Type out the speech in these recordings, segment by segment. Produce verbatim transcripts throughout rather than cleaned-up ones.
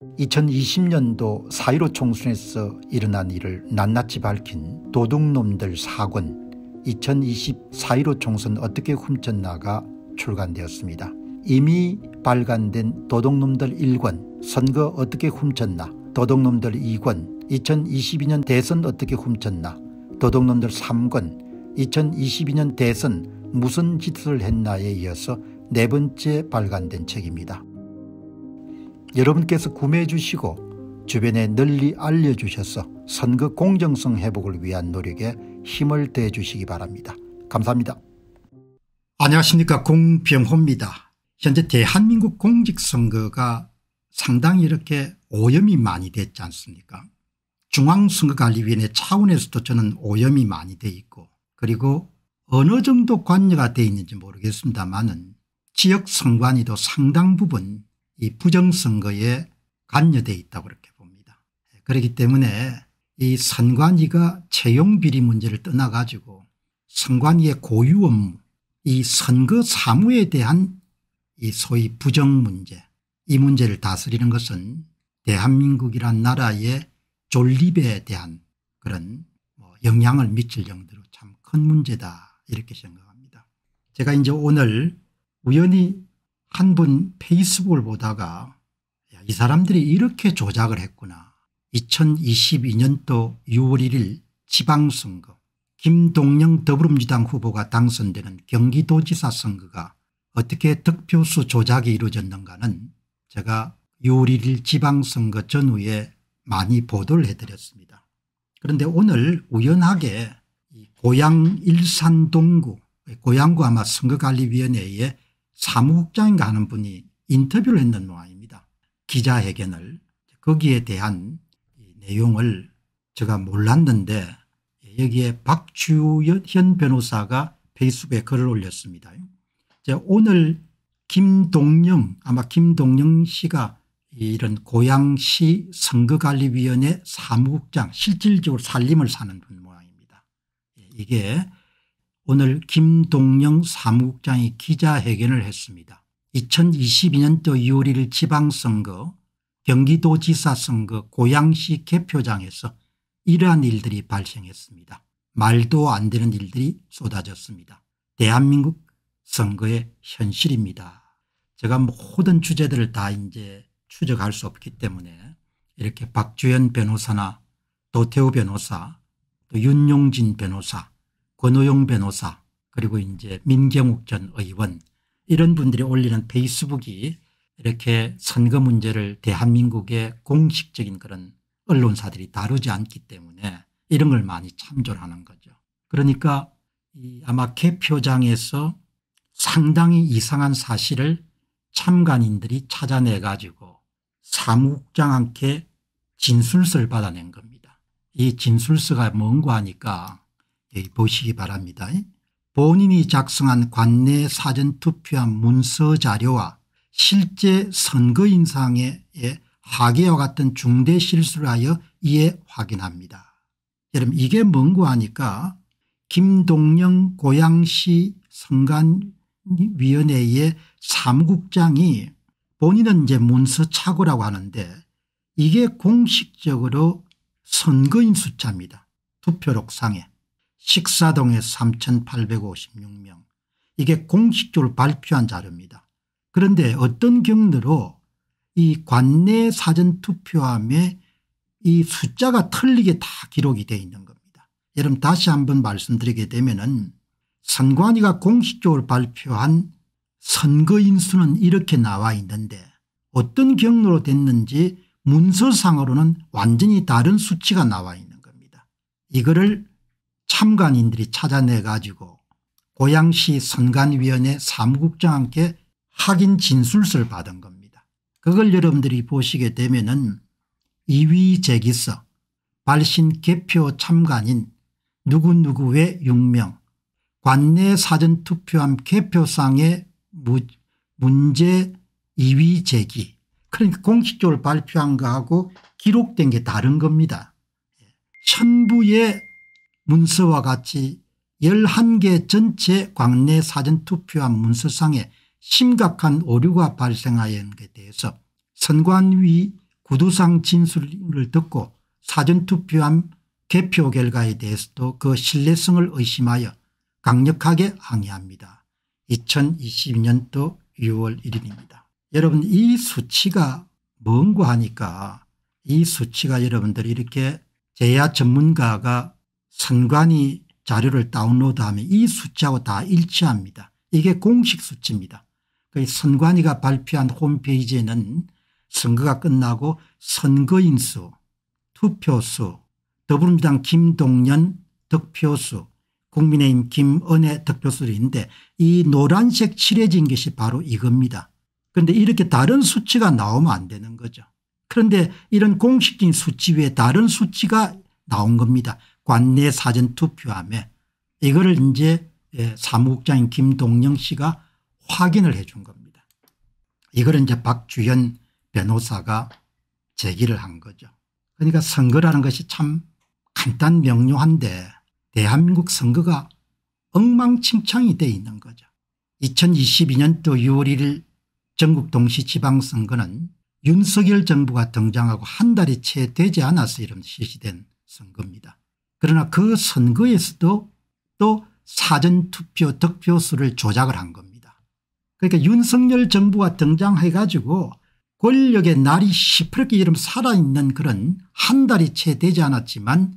이천이십 년도 사 일오 총선에서 일어난 일을 낱낱이 밝힌 도둑놈들 사 권 이천이십 사 일오 총선 어떻게 훔쳤나가 출간되었습니다. 이미 발간된 도둑놈들 일 권 선거 어떻게 훔쳤나, 도둑놈들 이 권 이천이십이 년 대선 어떻게 훔쳤나, 도둑놈들 삼 권 이천이십이 년 대선 무슨 짓을 했나에 이어서 네 번째 발간된 책입니다. 여러분께서 구매해 주시고 주변에 널리 알려주셔서 선거 공정성 회복을 위한 노력에 힘을 더해 주시기 바랍니다. 감사합니다. 안녕하십니까, 공병호입니다. 현재 대한민국 공직선거가 상당히 이렇게 오염이 많이 됐지 않습니까? 중앙선거관리위원회 차원에서도 저는 오염이 많이 돼 있고, 그리고 어느 정도 관여가 되어 있는지 모르겠습니다만은 지역 선관위도 상당 부분 이 부정선거에 관여되어 있다고 그렇게 봅니다. 그렇기 때문에 이 선관위가 채용비리 문제를 떠나 가지고 선관위의 고유 업무, 이 선거 사무에 대한 이 소위 부정 문제, 이 문제를 다스리는 것은 대한민국이란 나라의 존립에 대한 그런 뭐 영향을 미칠 정도로 참 큰 문제다, 이렇게 생각합니다. 제가 이제 오늘 우연히 한 분 페이스북을 보다가 이 사람들이 이렇게 조작을 했구나. 이천이십이 년도 유월 일일 지방선거 김동영 더불어민주당 후보가 당선되는 경기도지사 선거가 어떻게 득표수 조작이 이루어졌는가는 제가 유월 일일 지방선거 전후에 많이 보도를 해드렸습니다. 그런데 오늘 우연하게 고양 일산 동구 고양구 아마 선거관리위원회에 사무국장인가 하는 분이 인터뷰를 했는 모양입니다. 기자회견을. 거기에 대한 내용을 제가 몰랐는데 여기에 박주현 변호사가 페이스북에 글을 올렸습니다. 오늘 김동영 아마 김동영 씨가 이런 고양시 선거관리위원회 사무국장, 실질적으로 살림을 사는 분 모양입니다. 이게 오늘 김동영 사무국장이 기자회견을 했습니다. 이천이십이 년도 유월 일일 지방선거 경기도지사 선거 고양시 개표장에서 이러한 일들이 발생했습니다. 말도 안 되는 일들이 쏟아졌습니다. 대한민국 선거의 현실입니다. 제가 모든 주제들을 다 이제 추적할 수 없기 때문에 이렇게 박주현 변호사나 도태우 변호사, 또 윤용진 변호사, 권오용 변호사, 그리고 이제 민경욱 전 의원, 이런 분들이 올리는 페이스북이 이렇게 선거 문제를 대한민국의 공식적인 그런 언론사들이 다루지 않기 때문에 이런 걸 많이 참조를 하는 거죠. 그러니까 이 아마 개표장에서 상당히 이상한 사실을 참관인들이 찾아내 가지고 사무국장한테 진술서를 받아낸 겁니다. 이 진술서가 뭔가 하니까 여기 보시기 바랍니다. 본인이 작성한 관내 사전투표한 문서 자료와 실제 선거인상에 하계와 같은 중대 실수를 하여 이에 확인합니다. 여러분, 이게 뭔가 하니까 김동영 고양시 선관위원회의 사무국장이 본인은 이제 문서 착오라고 하는데 이게 공식적으로 선거인 숫자입니다. 투표록상에 식사동에 삼천팔백오십육 명, 이게 공식적으로 발표한 자료입니다. 그런데 어떤 경로로 이 관내 사전투표함에 이 숫자가 틀리게 다 기록이 되어 있는 겁니다. 여러분, 다시 한번 말씀드리게 되면은 선관위가 공식적으로 발표한 선거인 수는 이렇게 나와 있는데 어떤 경로로 됐는지 문서상으로는 완전히 다른 수치가 나와 있는 겁니다. 이거를 참관인들이 찾아내 가지고 고양시 선관위원회 사무국장한테 확인 진술서를 받은 겁니다. 그걸 여러분들이 보시게 되면은 이의제기서, 발신 개표 참관인 누구누구의 육 명, 관내 사전투표함 개표상의 문제 이의제기, 그러니까 공식적으로 발표한 거하고 기록된 게 다른 겁니다. 천부의 문서와 같이 열한 개 전체 관내 사전투표함 문서상에 심각한 오류가 발생하였는 것에 대해서 선관위 구두상 진술을 듣고 사전투표함 개표 결과에 대해서도 그 신뢰성을 의심하여 강력하게 항의합니다. 이천이십이 년도 유월 일일입니다. 여러분 이 수치가 뭔고 하니까 이 수치가 여러분들이 이렇게 제야 전문가가 선관위 자료를 다운로드하면 이 수치하고 다 일치합니다. 이게 공식 수치입니다. 선관위가 발표한 홈페이지에는 선거가 끝나고 선거인 수, 투표수, 더불어민주당 김동연 득표수, 국민의힘 김은혜 득표수를 있는데 이 노란색 칠해진 것이 바로 이겁니다. 그런데 이렇게 다른 수치가 나오면 안 되는 거죠. 그런데 이런 공식적인 수치 외에 다른 수치가 나온 겁니다. 관내 사전투표함에 이거를 이제 사무국장인 김동영 씨가 확인을 해 준 겁니다. 이걸 이제 박주현 변호사가 제기를 한 거죠. 그러니까 선거라는 것이 참 간단 명료한데 대한민국 선거가 엉망진창이 돼 있는 거죠. 이천이십이 년도 유월 일일 전국 동시 지방선거는 윤석열 정부가 등장하고 한 달이 채 되지 않아서 이런 실시된 선거입니다. 그러나 그 선거에서도 또 사전투표 득표수를 조작을 한 겁니다. 그러니까 윤석열 정부가 등장해 가지고 권력의 날이 시퍼렇게 이름 살아있는 그런 한 달이 채 되지 않았지만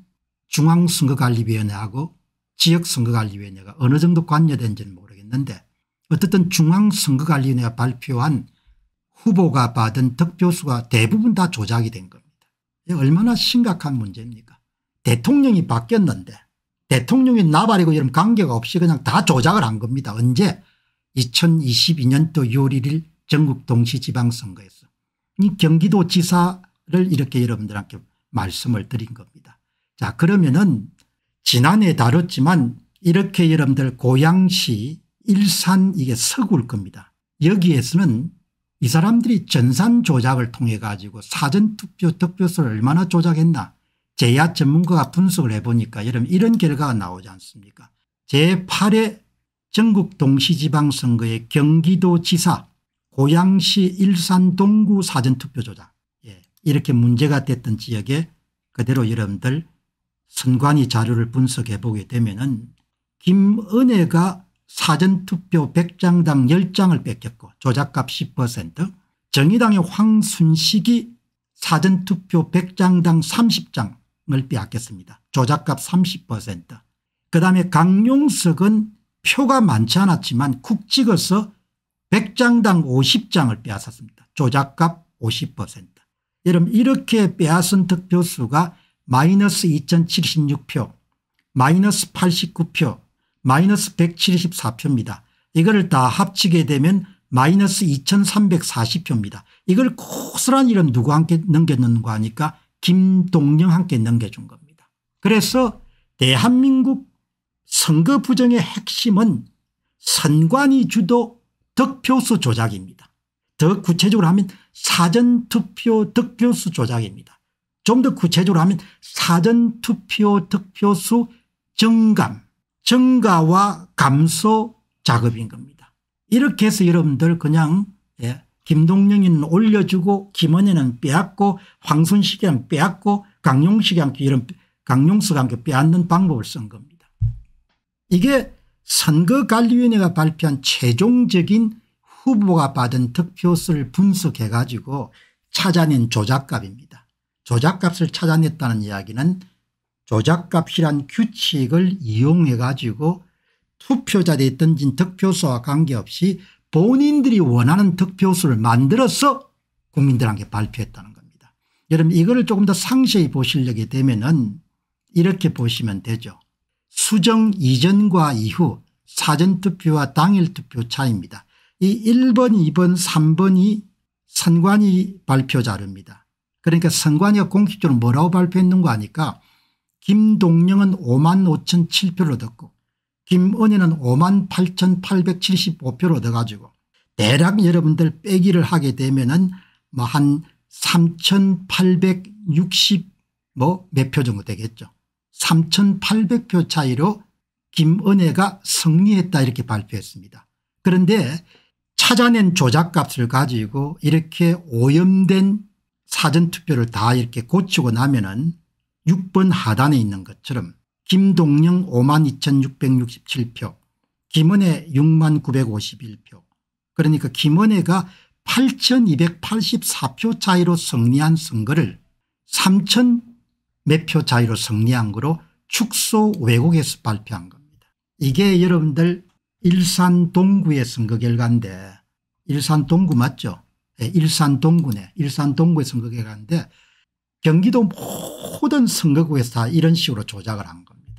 중앙선거관리위원회하고 지역선거관리위원회가 어느 정도 관여된지는 모르겠는데 어쨌든 중앙선거관리위원회가 발표한 후보가 받은 득표수가 대부분 다 조작이 된 겁니다. 얼마나 심각한 문제입니까? 대통령이 바뀌었는데 대통령이 나발이고 이런 관계가 없이 그냥 다 조작을 한 겁니다. 언제? 이천이십이 년도 유월 일일 전국 동시지방선거에서 이 경기도지사를 이렇게 여러분들한테 말씀을 드린 겁니다. 자 그러면은 지난해 다뤘지만 이렇게 여러분들 고양시 일산 이게 서구일 겁니다. 여기에서는 이 사람들이 전산 조작을 통해 가지고 사전투표 득표수를 얼마나 조작했나 제야 전문가가 분석을 해보니까 여러분 이런 결과가 나오지 않습니까? 제팔 회 전국 동시지방선거의 경기도지사 고양시 일산 동구 사전투표 조작 예, 이렇게 문제가 됐던 지역에 그대로 여러분들 선관위 자료를 분석해 보게 되면은 김은혜가 사전투표 백 장당 십 장을 뺏겼고 조작값 십 퍼센트 정의당의 황순식이 사전투표 백 장당 삼십 장을 빼앗겼습니다. 조작값 삼십 퍼센트 그다음에 강용석은 표가 많지 않았지만 쿡 찍어서 백 장당 오십 장을 빼앗았습니다. 조작값 오십 퍼센트 여러분 이렇게 빼앗은 득표수가 마이너스 이천칠십육 표 마이너스 팔십구 표 마이너스 백칠십사 표입니다. 이걸 다 합치게 되면 마이너스 이천삼백사십 표입니다. 이걸 고스란히 이런 누구 함께 넘겼는가 하니까 김동영 함께 넘겨준 겁니다. 그래서 대한민국 선거 부정의 핵심은 선관위 주도 득표수 조작입니다. 더 구체적으로 하면 사전투표 득표수 조작입니다. 좀 더 구체적으로 하면 사전투표 득표수 증감 증가와 감소 작업인 겁니다. 이렇게 해서 여러분들 그냥 예, 김동영이는 올려주고 김은혜는 빼앗고 황순식이랑 빼앗고 강용식이랑 이런 강용석과 빼앗는 방법을 쓴 겁니다. 이게 선거관리위원회가 발표한 최종적인 후보가 받은 득표수를 분석해 가지고 찾아낸 조작값입니다. 조작값을 찾아냈다는 이야기는 조작값이란 규칙을 이용해 가지고 투표자들이 던진 득표수와 관계없이 본인들이 원하는 득표수를 만들어서 국민들에게 발표했다는 겁니다. 여러분 이거를 조금 더 상세히 보시려게 되면은 이렇게 보시면 되죠. 수정 이전과 이후 사전투표와 당일투표 차이입니다. 이 일 번 이 번 삼 번이 선관위 발표 자료입니다. 그러니까 선관위가 공식적으로 뭐라고 발표했는가 하니까 김동영은 오만 오천칠 표를 얻었고 김은혜는 오만 팔천팔백칠십오 표를 얻어가지고 대략 여러분들 빼기를 하게 되면은 뭐 한 삼천팔백육십 뭐 몇 표 정도 되겠죠. 삼천팔백 표 차이로 김은혜가 승리했다 이렇게 발표했습니다. 그런데 찾아낸 조작값을 가지고 이렇게 오염된 사전투표를 다 이렇게 고치고 나면은 육 번 하단에 있는 것처럼 김동영 오만 이천육백육십칠 표, 김은혜 육만 구백오십일 표, 그러니까 김은혜가 팔천이백팔십사 표 차이로 승리한 선거를 삼천 몇 표 차이로 승리한 거로 축소 왜곡해서 발표한 겁니다. 이게 여러분들 일산 동구의 선거 결과인데, 일산 동구 맞죠? 네, 일산 동구네. 일산 동구의 선거 결과인데 경기도 모든 선거구에서 다 이런 식으로 조작을 한 겁니다.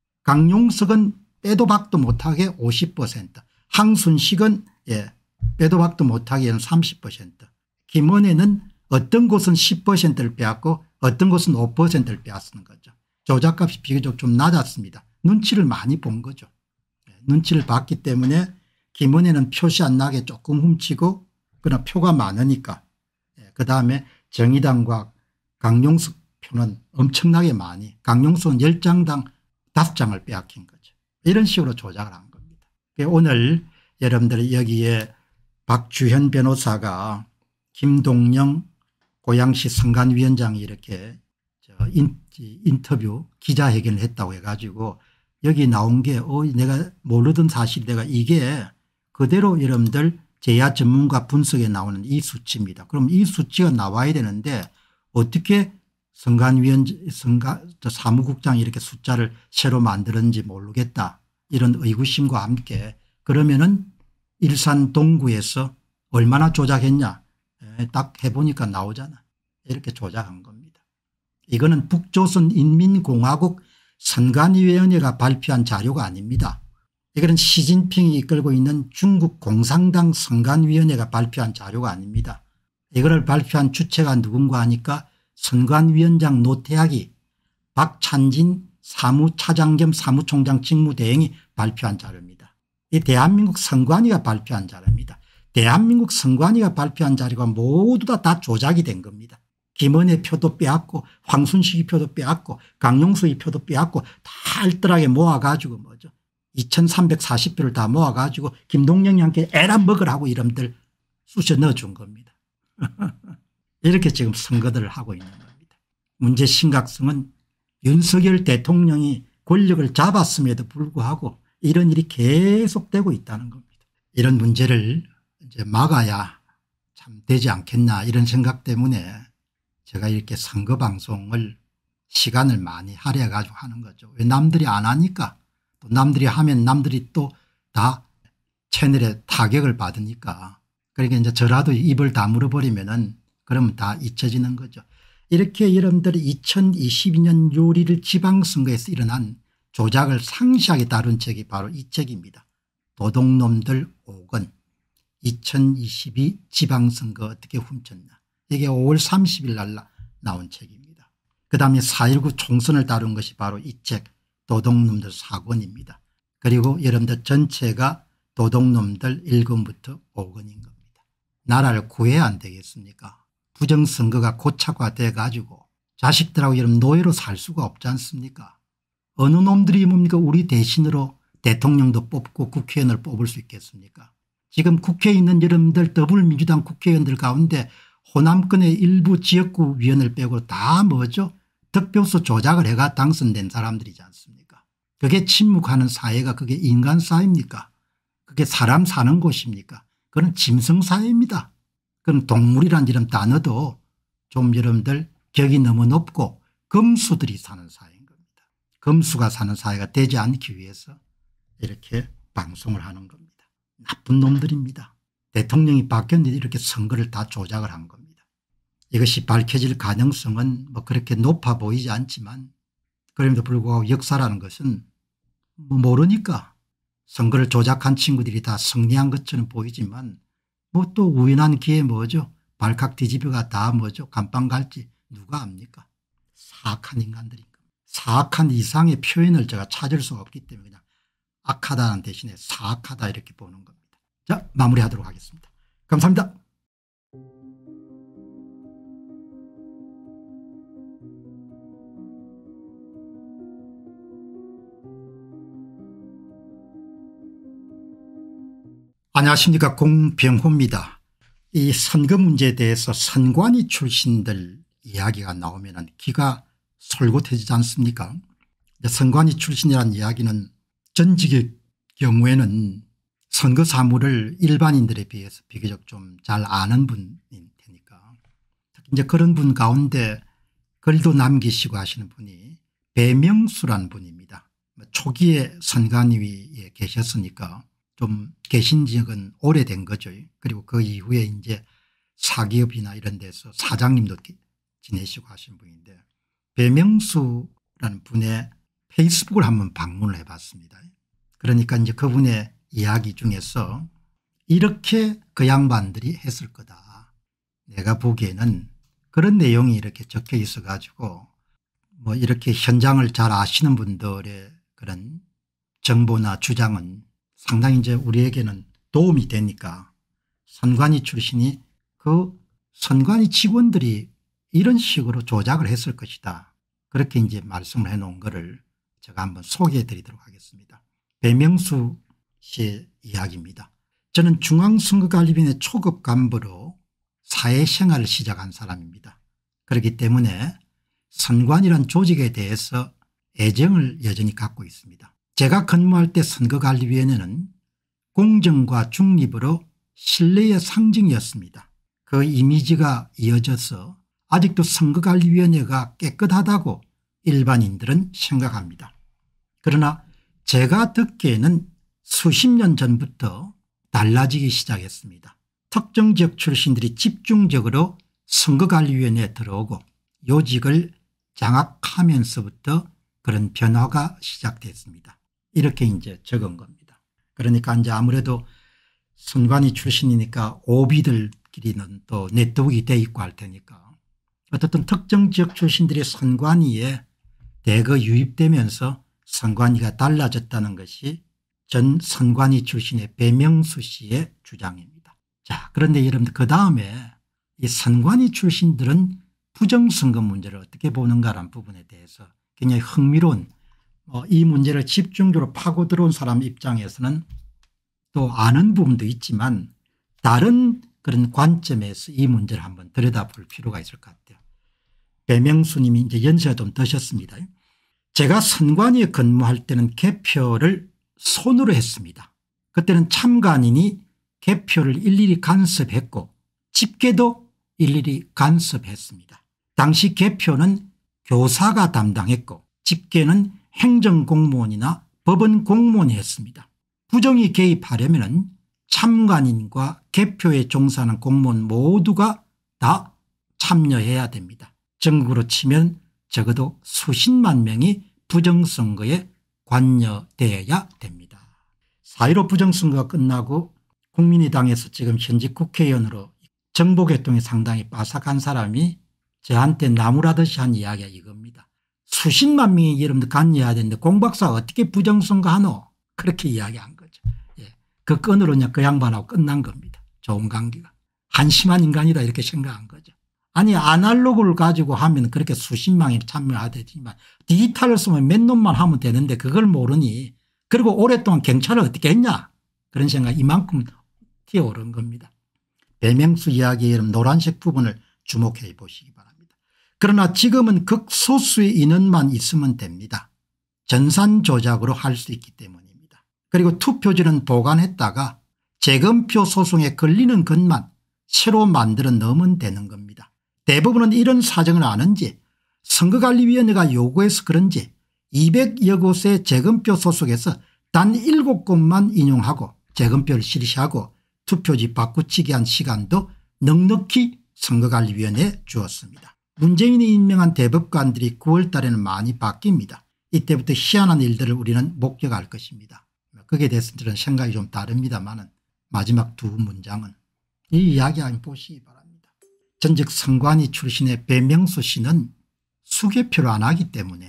강용석은 빼도 박도 못하게 오십 퍼센트, 항순식은 예, 빼도 박도 못하게 삼십 퍼센트, 김은혜는 어떤 곳은 십 퍼센트를 빼앗고 어떤 곳은 오 퍼센트를 빼앗는 거죠. 조작값이 비교적 좀 낮았습니다. 눈치를 많이 본 거죠. 눈치를 봤기 때문에 김은혜는 표시 안 나게 조금 훔치고, 그러나 표가 많으니까 그다음에 정의당과 강용석 표는 엄청나게 많이, 강용석은 십 장당 다섯 장을 빼앗긴 거죠. 이런 식으로 조작을 한 겁니다. 오늘 여러분들이 여기에 박주현 변호사가 김동영 고양시 선관위원장이 이렇게 저 인, 인터뷰 기자회견을 했다고 해가지고 여기 나온 게 어, 내가 모르던 사실, 내가 이게 그대로 여러분들 제야 전문가 분석에 나오는 이 수치입니다. 그럼 이 수치가 나와야 되는데 어떻게 선관위원 선관 사무국장이 이렇게 숫자를 새로 만들었는지 모르겠다, 이런 의구심과 함께 그러면은 일산 동구에서 얼마나 조작했냐, 딱 해보니까 나오잖아. 이렇게 조작한 겁니다. 이거는 북조선 인민공화국 선관위원회가 발표한 자료가 아닙니다. 이거는 시진핑이 이끌고 있는 중국 공산당 선관위원회가 발표한 자료가 아닙니다. 이거를 발표한 주체가 누군가 하니까 선관위원장 노태학이 박찬진 사무차장 겸 사무총장 직무대행이 발표한 자료입니다. 이 대한민국 선관위가 발표한 자료입니다. 대한민국 선관위가 발표한 자료가 모두 다, 다 조작이 된 겁니다. 김은혜 표도 빼앗고 황순식이 표도 빼앗고 강용석이 표도 빼앗고 다 알뜰하게 모아가지고 뭐죠, 이천삼백사십 표를 다 모아가지고 김동영이 함께 에라 먹으라고 이름들 쑤셔 넣어준 겁니다. 이렇게 지금 선거들을 하고 있는 겁니다. 문제 심각성은 윤석열 대통령이 권력을 잡았음에도 불구하고 이런 일이 계속되고 있다는 겁니다. 이런 문제를 이제 막아야 참 되지 않겠나, 이런 생각 때문에 제가 이렇게 선거 방송을 시간을 많이 할애해 가지고 하는 거죠. 왜 남들이 안 하니까, 또 남들이 하면 남들이 또 다 채널에 타격을 받으니까, 그러니까 이제 저라도 입을 다물어 버리면은 그러면 다 잊혀지는 거죠. 이렇게 여러분들이 이천이십이 년 유 일 일 지방선거에서 일어난 조작을 상세하게 다룬 책이 바로 이 책입니다. 도둑놈들 오 권 이천이십이 지방선거 어떻게 훔쳤나, 이게 오월 삼십일 날 나온 책입니다. 그다음에 사 일구 총선을 다룬 것이 바로 이 책 도둑놈들 사 권입니다. 그리고 여러분들 전체가 도둑놈들 일 권부터 오 권인 겁니다. 나라를 구해야 안 되겠습니까? 부정선거가 고착화돼 가지고 자식들하고 여러분 노예로 살 수가 없지 않습니까? 어느 놈들이 뭡니까 우리 대신으로 대통령도 뽑고 국회의원을 뽑을 수 있겠습니까? 지금 국회에 있는 여러분들 더불어민주당 국회의원들 가운데 호남권의 일부 지역구 위원을 빼고 다 뭐죠, 득표수 조작을 해가 당선된 사람들이지 않습니까? 그게 침묵하는 사회가 그게 인간 사회입니까? 그게 사람 사는 곳입니까? 그건 짐승 사회입니다. 그건 동물이란 이런 단어도 좀 여러분들 격이 너무 높고 검수들이 사는 사회인 겁니다. 검수가 사는 사회가 되지 않기 위해서 이렇게 방송을 하는 겁니다. 나쁜 놈들입니다. 대통령이 바뀌었는데 이렇게 선거를 다 조작을 한 겁니다. 이것이 밝혀질 가능성은 뭐 그렇게 높아 보이지 않지만, 그럼에도 불구하고 역사라는 것은 뭐 모르니까 선거를 조작한 친구들이 다 승리한 것처럼 보이지만 뭐 또 우연한 기회에 뭐죠, 발칵 뒤집어가 다 뭐죠, 감방 갈지 누가 압니까? 사악한 인간들인 겁니다. 사악한 이상의 표현을 제가 찾을 수가 없기 때문에 그냥 악하다는 대신에 사악하다 이렇게 보는 겁니다. 자, 마무리하도록 하겠습니다. 감사합니다. 안녕하십니까, 공병호입니다. 이 선거 문제에 대해서 선관위 출신들 이야기가 나오면 기가 솔깃해지지 않습니까? 선관위 출신이라는 이야기는 전직의 경우에는 선거 사무를 일반인들에 비해서 비교적 좀 잘 아는 분일 테니까 특히 이제 그런 분 가운데 글도 남기시고 하시는 분이 배명수라는 분입니다. 초기에 선관위에 계셨으니까 좀 계신 지역은 오래된 거죠. 그리고 그 이후에 이제 사기업이나 이런 데서 사장님도 지내시고 하신 분인데 배명수라는 분의 페이스북을 한번 방문을 해봤습니다. 그러니까 이제 그분의 이야기 중에서 이렇게 그 양반들이 했을 거다. 내가 보기에는 그런 내용이 이렇게 적혀 있어 가지고 뭐 이렇게 현장을 잘 아시는 분들의 그런 정보나 주장은 상당히 이제 우리에게는 도움이 되니까 선관위 출신이 그 선관위 직원들이 이런 식으로 조작을 했을 것이다. 그렇게 이제 말씀을 해 놓은 거를 제가 한번 소개해 드리도록 하겠습니다. 배명수 씨의 이야기입니다. 저는 중앙선거관리위원회 초급 간부로 사회생활을 시작한 사람입니다. 그렇기 때문에 선관위란 조직에 대해서 애정을 여전히 갖고 있습니다. 제가 근무할 때 선거관리위원회는 공정과 중립으로 신뢰의 상징이었습니다. 그 이미지가 이어져서 아직도 선거관리위원회가 깨끗하다고 일반인들은 생각합니다. 그러나 제가 듣기에는 수십 년 전부터 달라지기 시작했습니다. 특정 지역 출신들이 집중적으로 선거관리위원회에 들어오고 요직을 장악하면서부터 그런 변화가 시작됐습니다. 이렇게 이제 적은 겁니다. 그러니까 이제 아무래도 선관위 출신이니까 오비들끼리는 또 네트워크가 돼 있고 할 테니까 어떻든 특정 지역 출신들이 선관위에 대거 유입되면서 선관위가 달라졌다는 것이 전 선관위 출신의 배명수 씨의 주장입니다. 자, 그런데 여러분들 그다음에 이 선관위 출신들은 부정선거 문제를 어떻게 보는가라는 부분에 대해서 굉장히 흥미로운 어, 이 문제를 집중적으로 파고 들어온 사람 입장에서는 또 아는 부분도 있지만 다른 그런 관점에서 이 문제를 한번 들여다볼 필요가 있을 것 같아요. 배명수 님이 이제 연세가 좀 드셨습니다. 제가 선관위에 근무할 때는 개표를 손으로 했습니다. 그때는 참관인이 개표를 일일이 간섭했고 집계도 일일이 간섭했습니다. 당시 개표는 교사가 담당했고 집계는 행정공무원이나 법원 공무원이 했습니다. 부정이 개입하려면 참관인과 개표에 종사하는 공무원 모두가 다 참여해야 됩니다. 전국으로 치면 적어도 수십만 명이 부정선거에 관여되어야 됩니다. 사 일오 부정선거가 끝나고 국민의당에서 지금 현직 국회의원으로 정보개통이 상당히 빠삭한 사람이 저한테 나무라듯이 한 이야기가 이겁니다. 수십만 명이 여러분들 관여해야 되는데 공 박사가 어떻게 부정선거 하노? 그렇게 이야기한 거죠. 예. 그 건으로 그냥 그 양반하고 끝난 겁니다. 좋은 관계가. 한심한 인간이다 이렇게 생각한 거죠. 아니 아날로그를 가지고 하면 그렇게 수십만이 참여하되지만 디지털을 쓰면 몇 놈만 하면 되는데 그걸 모르니 그리고 오랫동안 경찰을 어떻게 했냐 그런 생각 이만큼 튀어오른 겁니다. 배명수 이야기의 노란색 부분을 주목해 보시기 바랍니다. 그러나 지금은 극소수의 인원만 있으면 됩니다. 전산 조작으로 할 수 있기 때문입니다. 그리고 투표지는 보관했다가 재검표 소송에 걸리는 것만 새로 만들어 넣으면 되는 겁니다. 대부분은 이런 사정을 아는지 선거관리위원회가 요구해서 그런지 이백여 곳의 재검표 소속에서 단 일곱 곳만 인용하고 재검표를 실시하고 투표지 바꾸치기 한 시간도 넉넉히 선거관리위원회에 주었습니다. 문재인이 임명한 대법관들이 구월 달에는 많이 바뀝니다. 이때부터 희한한 일들을 우리는 목격할 것입니다. 거기에 대해서 저는 생각이 좀 다릅니다만 마지막 두 문장은 이 이야기 한번 보시기 바랍니다. 전직 선관위 출신의 배명수 씨는 수개표를 안 하기 때문에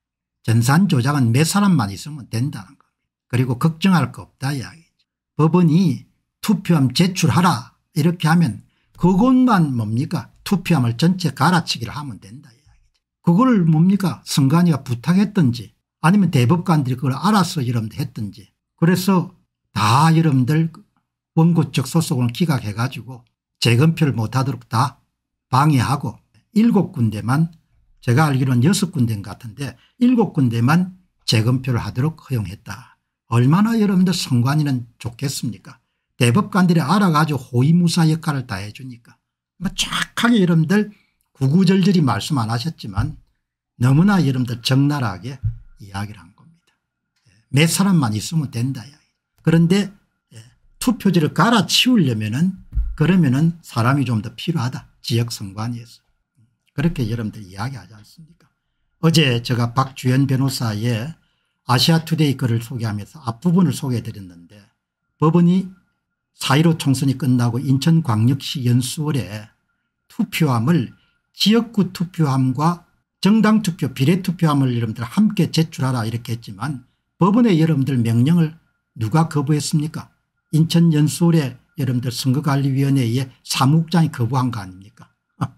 전산 조작은 몇 사람만 있으면 된다는 겁니다. 그리고 걱정할 거 없다 이야기죠. 법원이 투표함 제출하라 이렇게 하면 그것만 뭡니까 투표함을 전체 갈아치기를 하면 된다 이야기죠. 그걸 뭡니까 선관위가 부탁했든지 아니면 대법관들이 그걸 알아서 여러분들 했든지 그래서 다 여러분들 원고 쪽 소송을 기각해 가지고 재검표를 못하도록 다 방해하고 일곱 군데만 제가 알기로는 여섯 군데인 것 같은데 일곱 군데만 재검표를 하도록 허용했다. 얼마나 여러분들 선관위는 좋겠습니까? 대법관들이 알아가지고 호위무사 역할을 다 해주니까 뭐 정확하게 여러분들 구구절절히 말씀 안 하셨지만 너무나 여러분들 적나라하게 이야기를 한 겁니다. 몇 사람만 있으면 된다. 그런데 투표지를 갈아치우려면은 그러면은 사람이 좀 더 필요하다. 지역 선관위에서. 그렇게 여러분들 이야기하지 않습니까? 어제 제가 박주연 변호사의 아시아투데이 글을 소개하면서 앞부분을 소개해 드렸는데 법원이 사 일오 총선이 끝나고 인천광역시 연수원에 투표함을 지역구 투표함과 정당 투표 비례투표함을 여러분들 함께 제출하라 이렇게 했지만 법원에 여러분들 명령을 누가 거부했습니까? 인천 연수원에 여러분들 선거관리위원회의 사무국장이 거부한 거 아닙니까?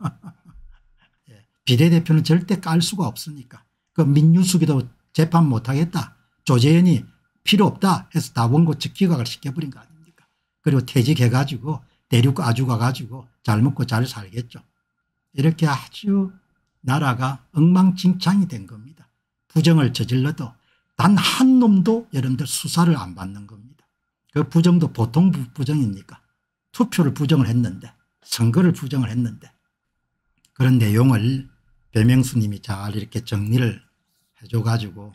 비례대표는 절대 깔 수가 없으니까. 그 민유수기도 재판 못하겠다. 조재현이 필요 없다 해서 다 원고 측 기각을 시켜버린 거 아닙니까? 그리고 퇴직해가지고 대륙 아주 가가지고 잘 먹고 잘 살겠죠. 이렇게 아주 나라가 엉망진창이 된 겁니다. 부정을 저질러도 단 한 놈도 여러분들 수사를 안 받는 겁니다. 그 부정도 보통 부정입니까? 투표를 부정을 했는데 선거를 부정을 했는데 그런 내용을 배명수 님이 잘 이렇게 정리를 해줘 가지고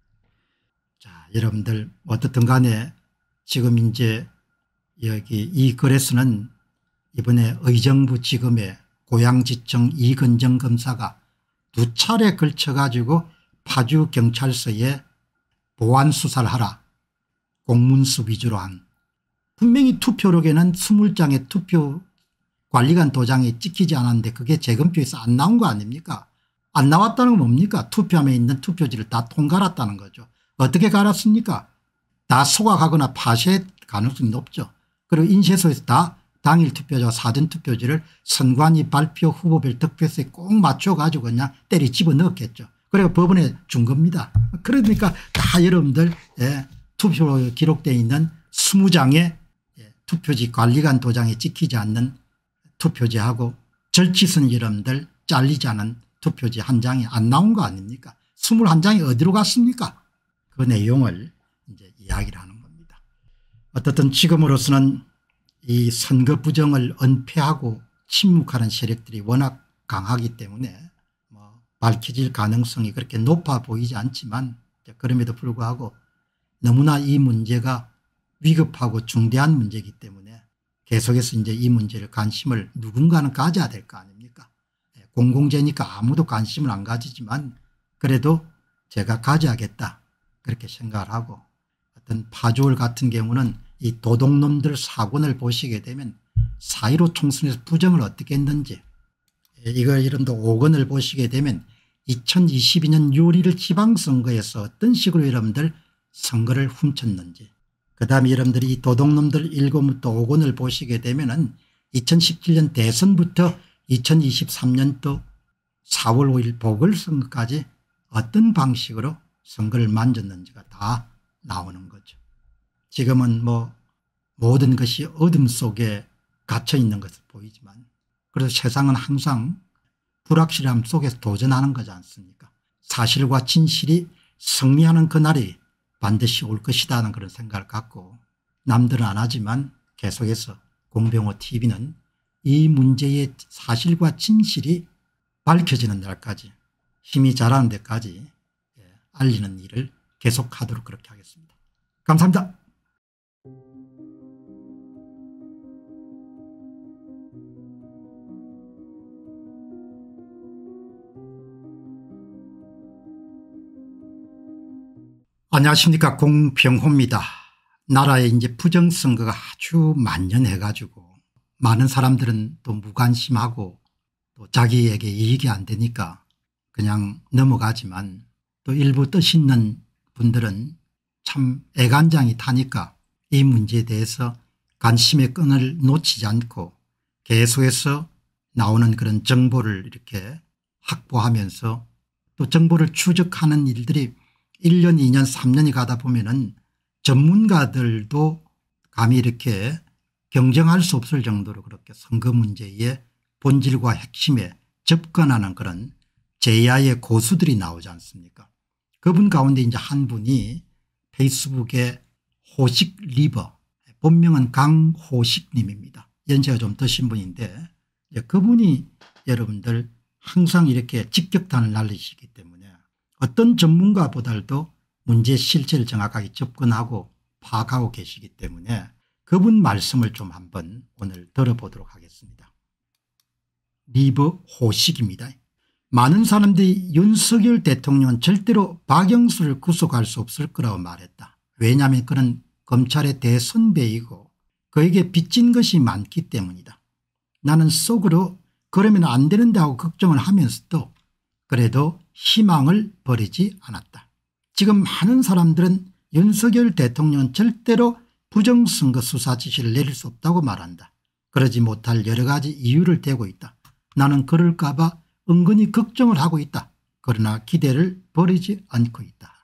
자 여러분들 어떻든 간에 지금 이제 여기 이 글에서는 이번에 의정부 지검의 고양지청 이건정 검사가 두 차례 걸쳐 가지고 파주경찰서에 보안 수사를 하라. 공문수 위주로 한. 분명히 투표록에는 스물 장의 투표 관리관 도장이 찍히지 않았는데 그게 재검표에서 안 나온 거 아닙니까? 안 나왔다는 건 뭡니까? 투표함에 있는 투표지를 다 통갈았다는 거죠. 어떻게 갈았습니까? 다 소각하거나 파쇄 가능성이 높죠. 그리고 인쇄소에서 다 당일 투표지와 사전 투표지를 선관위 발표 후보별 득표수에 꼭 맞춰 가지고 그냥 때리 집어넣었겠죠. 그리고 법원에 준 겁니다. 그러니까 다 여러분들 예, 투표로 기록되어 있는 스무 장의 예, 투표지 관리관 도장에 찍히지 않는 투표지하고 절치선 여러분들 잘리지 않은 투표지 한 장이 안 나온 거 아닙니까? 스물한 장이 어디로 갔습니까? 그 내용을 이제 이야기를 하는 겁니다. 어떻든 지금으로서는 이 선거 부정을 은폐하고 침묵하는 세력들이 워낙 강하기 때문에 뭐 밝혀질 가능성이 그렇게 높아 보이지 않지만 그럼에도 불구하고 너무나 이 문제가 위급하고 중대한 문제이기 때문에 계속해서 이제 이 문제를 관심을 누군가는 가져야 될 거 아닙니까? 공공재니까 아무도 관심을 안 가지지만 그래도 제가 가져야겠다 그렇게 생각을 하고 어떤 파주월 같은 경우는 이 도둑놈들 사건을 보시게 되면 사 일오 총선에서 부정을 어떻게 했는지 이걸 이름도 오 건을 보시게 되면 이천이십이 년 유월 일 일 지방선거에서 어떤 식으로 여러분들 선거를 훔쳤는지 그다음에 여러분들이 이 도둑놈들 일 건부터 오 건을 보시게 되면은 이천십칠 년 대선부터 이천이십삼 년도 사월 오일 보궐선거까지 어떤 방식으로 선거를 만졌는지가 다 나오는 거죠. 지금은 뭐 모든 것이 어둠 속에 갇혀 있는 것을 보이지만 그래서 세상은 항상 불확실함 속에서 도전하는 거지 않습니까? 사실과 진실이 승리하는 그날이 반드시 올 것이다 하는 그런 생각을 갖고 남들은 안 하지만 계속해서 공병호 티비는 이 문제의 사실과 진실이 밝혀지는 날까지 힘이 자라는 데까지 알리는 일을 계속하도록 그렇게 하겠습니다. 감사합니다. 안녕하십니까. 공병호입니다. 나라에 이제 부정선거가 아주 만연해 가지고 많은 사람들은 또 무관심하고 또 자기에게 이익이 안 되니까 그냥 넘어가지만 또 일부 뜻 있는 분들은 참 애간장이 타니까 이 문제에 대해서 관심의 끈을 놓치지 않고 계속해서 나오는 그런 정보를 이렇게 확보하면서 또 정보를 추적하는 일들이 일 년 이 년 삼 년이 가다 보면은 전문가들도 감히 이렇게 경쟁할 수 없을 정도로 그렇게 선거 문제의 본질과 핵심에 접근하는 그런 제야의 고수들이 나오지 않습니까? 그분 가운데 이제 한 분이 페이스북에 호식 리버, 본명은 강호식 님입니다. 연세가 좀 드신 분인데 그분이 여러분들 항상 이렇게 직격탄을 날리시기 때문에 어떤 전문가보다도 문제 실체를 정확하게 접근하고 파악하고 계시기 때문에 그분 말씀을 좀 한번 오늘 들어보도록 하겠습니다. 리버 호식입니다. 많은 사람들이 윤석열 대통령은 절대로 박영수를 구속할 수 없을 거라고 말했다. 왜냐하면 그는 검찰의 대선배이고 그에게 빚진 것이 많기 때문이다. 나는 속으로 그러면 안 되는데 하고 걱정을 하면서도 그래도 희망을 버리지 않았다. 지금 많은 사람들은 윤석열 대통령은 절대로 부정선거 수사 지시를 내릴 수 없다고 말한다. 그러지 못할 여러 가지 이유를 대고 있다. 나는 그럴까 봐 은근히 걱정을 하고 있다. 그러나 기대를 버리지 않고 있다.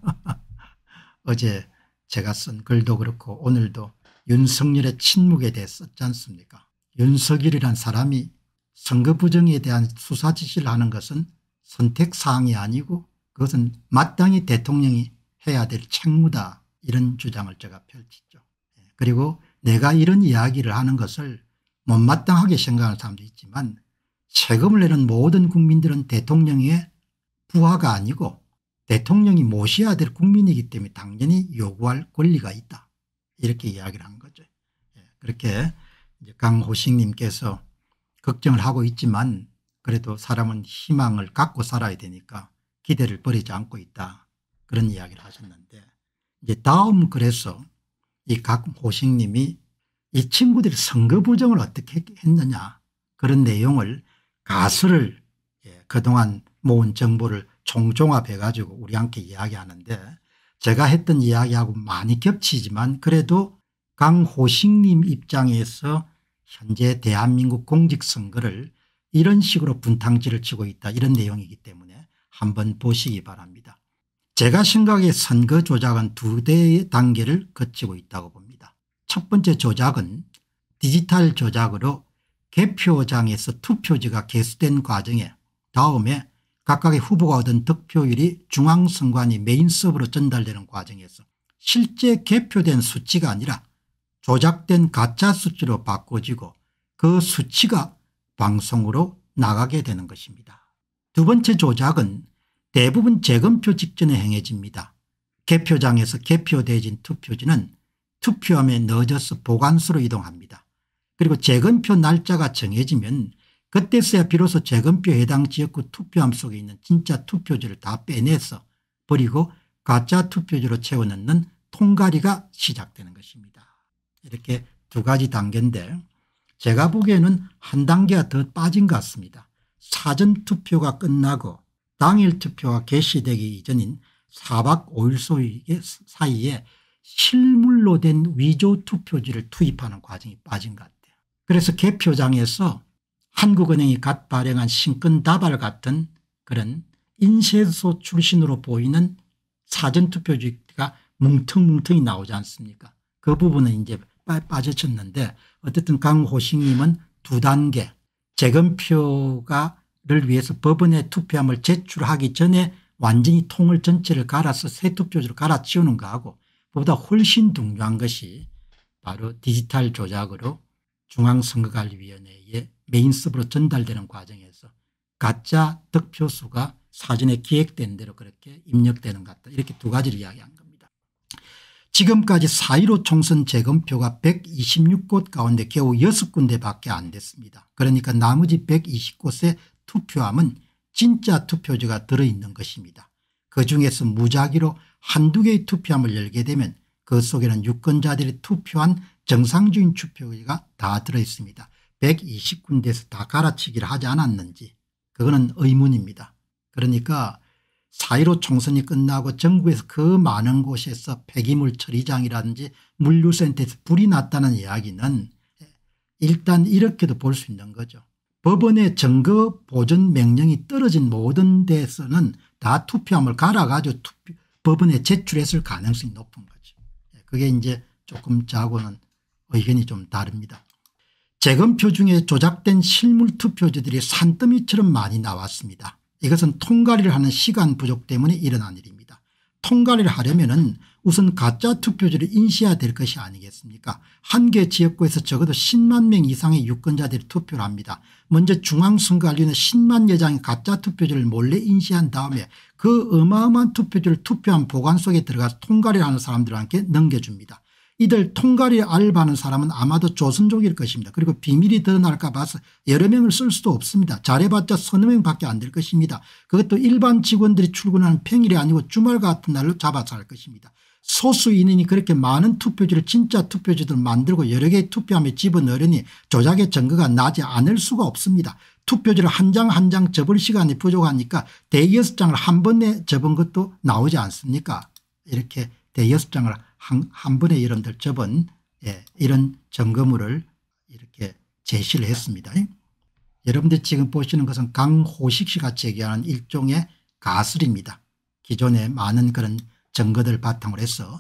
어제 제가 쓴 글도 그렇고 오늘도 윤석열의 침묵에 대해 썼지 않습니까? 윤석열이란 사람이 선거 부정에 대한 수사 지시를 하는 것은 선택사항이 아니고 그것은 마땅히 대통령이 해야 될 책무다, 이런 주장을 제가 펼치죠. 그리고 내가 이런 이야기를 하는 것을 못마땅하게 생각하는 사람도 있지만 세금을 내는 모든 국민들은 대통령의 부하가 아니고 대통령이 모셔야 될 국민이기 때문에 당연히 요구할 권리가 있다, 이렇게 이야기를 한 거죠. 그렇게 이제 강호식 님께서 걱정을 하고 있지만 그래도 사람은 희망을 갖고 살아야 되니까 기대를 버리지 않고 있다, 그런 이야기를 하셨는데 이제 다음 글에서 이 강호식 님이 이 친구들이 선거 부정을 어떻게 했느냐 그런 내용을 가설을 예, 그동안 모은 정보를 총종합해 가지고 우리 함께 이야기하는데 제가 했던 이야기하고 많이 겹치지만 그래도 강호식 님 입장에서 현재 대한민국 공직선거를 이런 식으로 분탕질을 치고 있다, 이런 내용이기 때문에 한번 보시기 바랍니다. 제가 생각에 선거 조작은 두 대의 단계를 거치고 있다고 봅니다. 첫 번째 조작은 디지털 조작으로 개표장에서 투표지가 개수된 과정에 다음에 각각의 후보가 얻은 득표율이 중앙선관위 메인 서버로 전달되는 과정에서 실제 개표된 수치가 아니라 조작된 가짜 수치로 바꿔지고 그 수치가 방송으로 나가게 되는 것입니다. 두 번째 조작은 대부분 재검표 직전에 행해집니다. 개표장에서 개표되어진 투표지는 투표함에 넣어져서 보관소로 이동합니다. 그리고 재검표 날짜가 정해지면 그때서야 비로소 재검표에 해당 지역구 투표함 속에 있는 진짜 투표지를 다 빼내서 버리고 가짜 투표지로 채워넣는 통가리가 시작되는 것입니다. 이렇게 두 가지 단계인데 제가 보기에는 한 단계가 더 빠진 것 같습니다. 사전투표가 끝나고 당일 투표가 개시되기 이전인 사 박 오 일 사이에 실물로 된 위조 투표지를 투입하는 과정이 빠진 것 같아요. 그래서 개표장에서 한국은행이 갓 발행한 신권다발 같은 그런 인쇄소 출신으로 보이는 사전투표지가 뭉텅뭉텅이 나오지 않습니까? 그 부분은 이제 빠져쳤는데 어쨌든 강호식 님은 두 단계 재검표를 위해서 법원에 투표함을 제출하기 전에 완전히 통을 전체를 갈아서 새 투표지로 갈아치우는 거하고 그보다 훨씬 중요한 것이 바로 디지털 조작으로 중앙선거관리위원회에 메인 서버로 전달되는 과정에서 가짜 득표수가 사전에 기획된 대로 그렇게 입력되는 것 같다, 이렇게 두 가지를 이야기한 겁니다. 지금까지 사 일오 총선 재검표가 백이십육 곳 가운데 겨우 여섯 군데밖에 안 됐습니다. 그러니까 나머지 백이십 곳의 투표함은 진짜 투표지가 들어있는 것입니다. 그중에서 무작위로 한두 개의 투표함을 열게 되면 그 속에는 유권자들이 투표한 정상적인 투표지가 다 들어있습니다. 백이십 군데에서 다 갈아치기를 하지 않았는지 그거는 의문입니다. 그러니까 사 일오 총선이 끝나고 전국에서 그 많은 곳에서 폐기물 처리장이라든지 물류센터에서 불이 났다는 이야기는 일단 이렇게도 볼 수 있는 거죠. 법원의 증거 보존 명령이 떨어진 모든 데서는 다 투표함을 갈아가지고 투표, 법원에 제출했을 가능성이 높은 거죠. 그게 이제 조금 자고는 의견이 좀 다릅니다. 재검표 중에 조작된 실물 투표지들이 산더미처럼 많이 나왔습니다. 이것은 통과리를 하는 시간 부족 때문에 일어난 일입니다. 통과리를 하려면은 우선 가짜 투표지를 인식해야 될 것이 아니겠습니까? 한 개 지역구에서 적어도 십만 명 이상의 유권자들이 투표를 합니다. 먼저 중앙선거관리위는 십만여 장의 가짜 투표지를 몰래 인식한 다음에 그 어마어마한 투표지를 투표함 보관 속에 들어가서 통과리를 하는 사람들한테 넘겨줍니다. 이들 통과리 알바하는 사람은 아마도 조선족일 것입니다. 그리고 비밀이 드러날까 봐서 여러 명을 쓸 수도 없습니다. 잘해봤자 서너 명밖에 안 될 것입니다. 그것도 일반 직원들이 출근하는 평일이 아니고 주말 같은 날로 잡아서 할 것입니다. 소수 인원이 그렇게 많은 투표지를 진짜 투표지들 만들고 여러 개의 투표함에 집어넣으려니 조작의 증거가 나지 않을 수가 없습니다. 투표지를 한 장 한 장 접을 시간이 부족하니까 대여섯 장을 한 번에 접은 것도 나오지 않습니까? 이렇게 대여섯 장을 한, 한 번에 여러분들 접은 예, 이런 증거물을 이렇게 제시를 했습니다. 여러분들 지금 보시는 것은 강호식 씨가 제기하는 일종의 가설입니다. 기존에 많은 그런 증거들 바탕으로 해서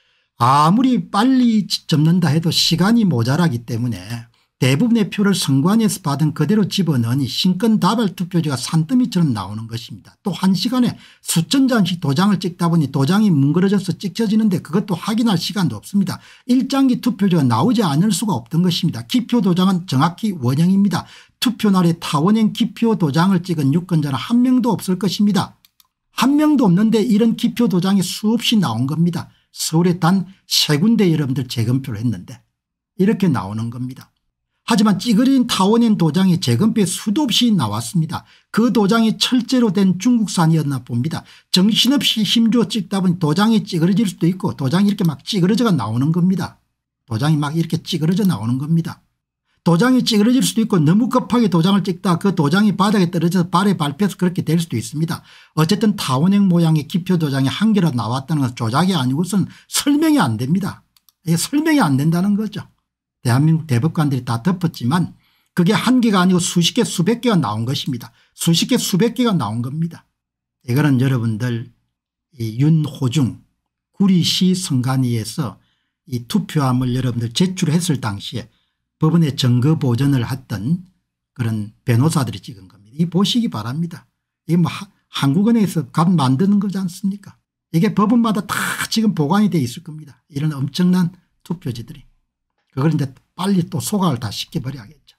아무리 빨리 접는다 해도 시간이 모자라기 때문에 대부분의 표를 선관위에서 받은 그대로 집어넣으니 신권다발 투표지가 산더미처럼 나오는 것입니다. 또 한 시간에 수천 장씩 도장을 찍다 보니 도장이 뭉그러져서 찍혀지는데 그것도 확인할 시간도 없습니다. 일장기 투표지가 나오지 않을 수가 없던 것입니다. 기표 도장은 정확히 원형입니다. 투표날에 타원형 기표 도장을 찍은 유권자는 한 명도 없을 것입니다. 한 명도 없는데 이런 기표 도장이 수없이 나온 겁니다. 서울에 단 세 군데 여러분들 재검표를 했는데 이렇게 나오는 겁니다. 하지만 찌그러진 타원형 도장이 재검표에 수도 없이 나왔습니다. 그 도장이 철제로 된 중국산이었나 봅니다. 정신없이 힘주어 찍다 보니 도장이 찌그러질 수도 있고 도장이 이렇게 막 찌그러져가 나오는 겁니다. 도장이 막 이렇게 찌그러져 나오는 겁니다. 도장이 찌그러질 수도 있고 너무 급하게 도장을 찍다 그 도장이 바닥에 떨어져서 발에 밟혀서 그렇게 될 수도 있습니다. 어쨌든 타원형 모양의 기표 도장이 한 개라도 나왔다는 것은 조작이 아니고선 설명이 안 됩니다. 이게 설명이 안 된다는 거죠. 대한민국 대법관들이 다 덮었지만 그게 한 개가 아니고 수십 개 수백 개가 나온 것입니다. 수십 개 수백 개가 나온 겁니다. 이거는 여러분들 이 윤호중 구리시 선관위에서 이 투표함을 여러분들 제출했을 당시에 법원에 증거 보전을 했던 그런 변호사들이 찍은 겁니다. 이 보시기 바랍니다. 이게 뭐 한국은행에서 값 만드는 거지 않습니까? 이게 법원마다 다 지금 보관이 돼 있을 겁니다. 이런 엄청난 투표지들이. 그걸 이제 빨리 또 소각을 다 시켜버려야겠죠.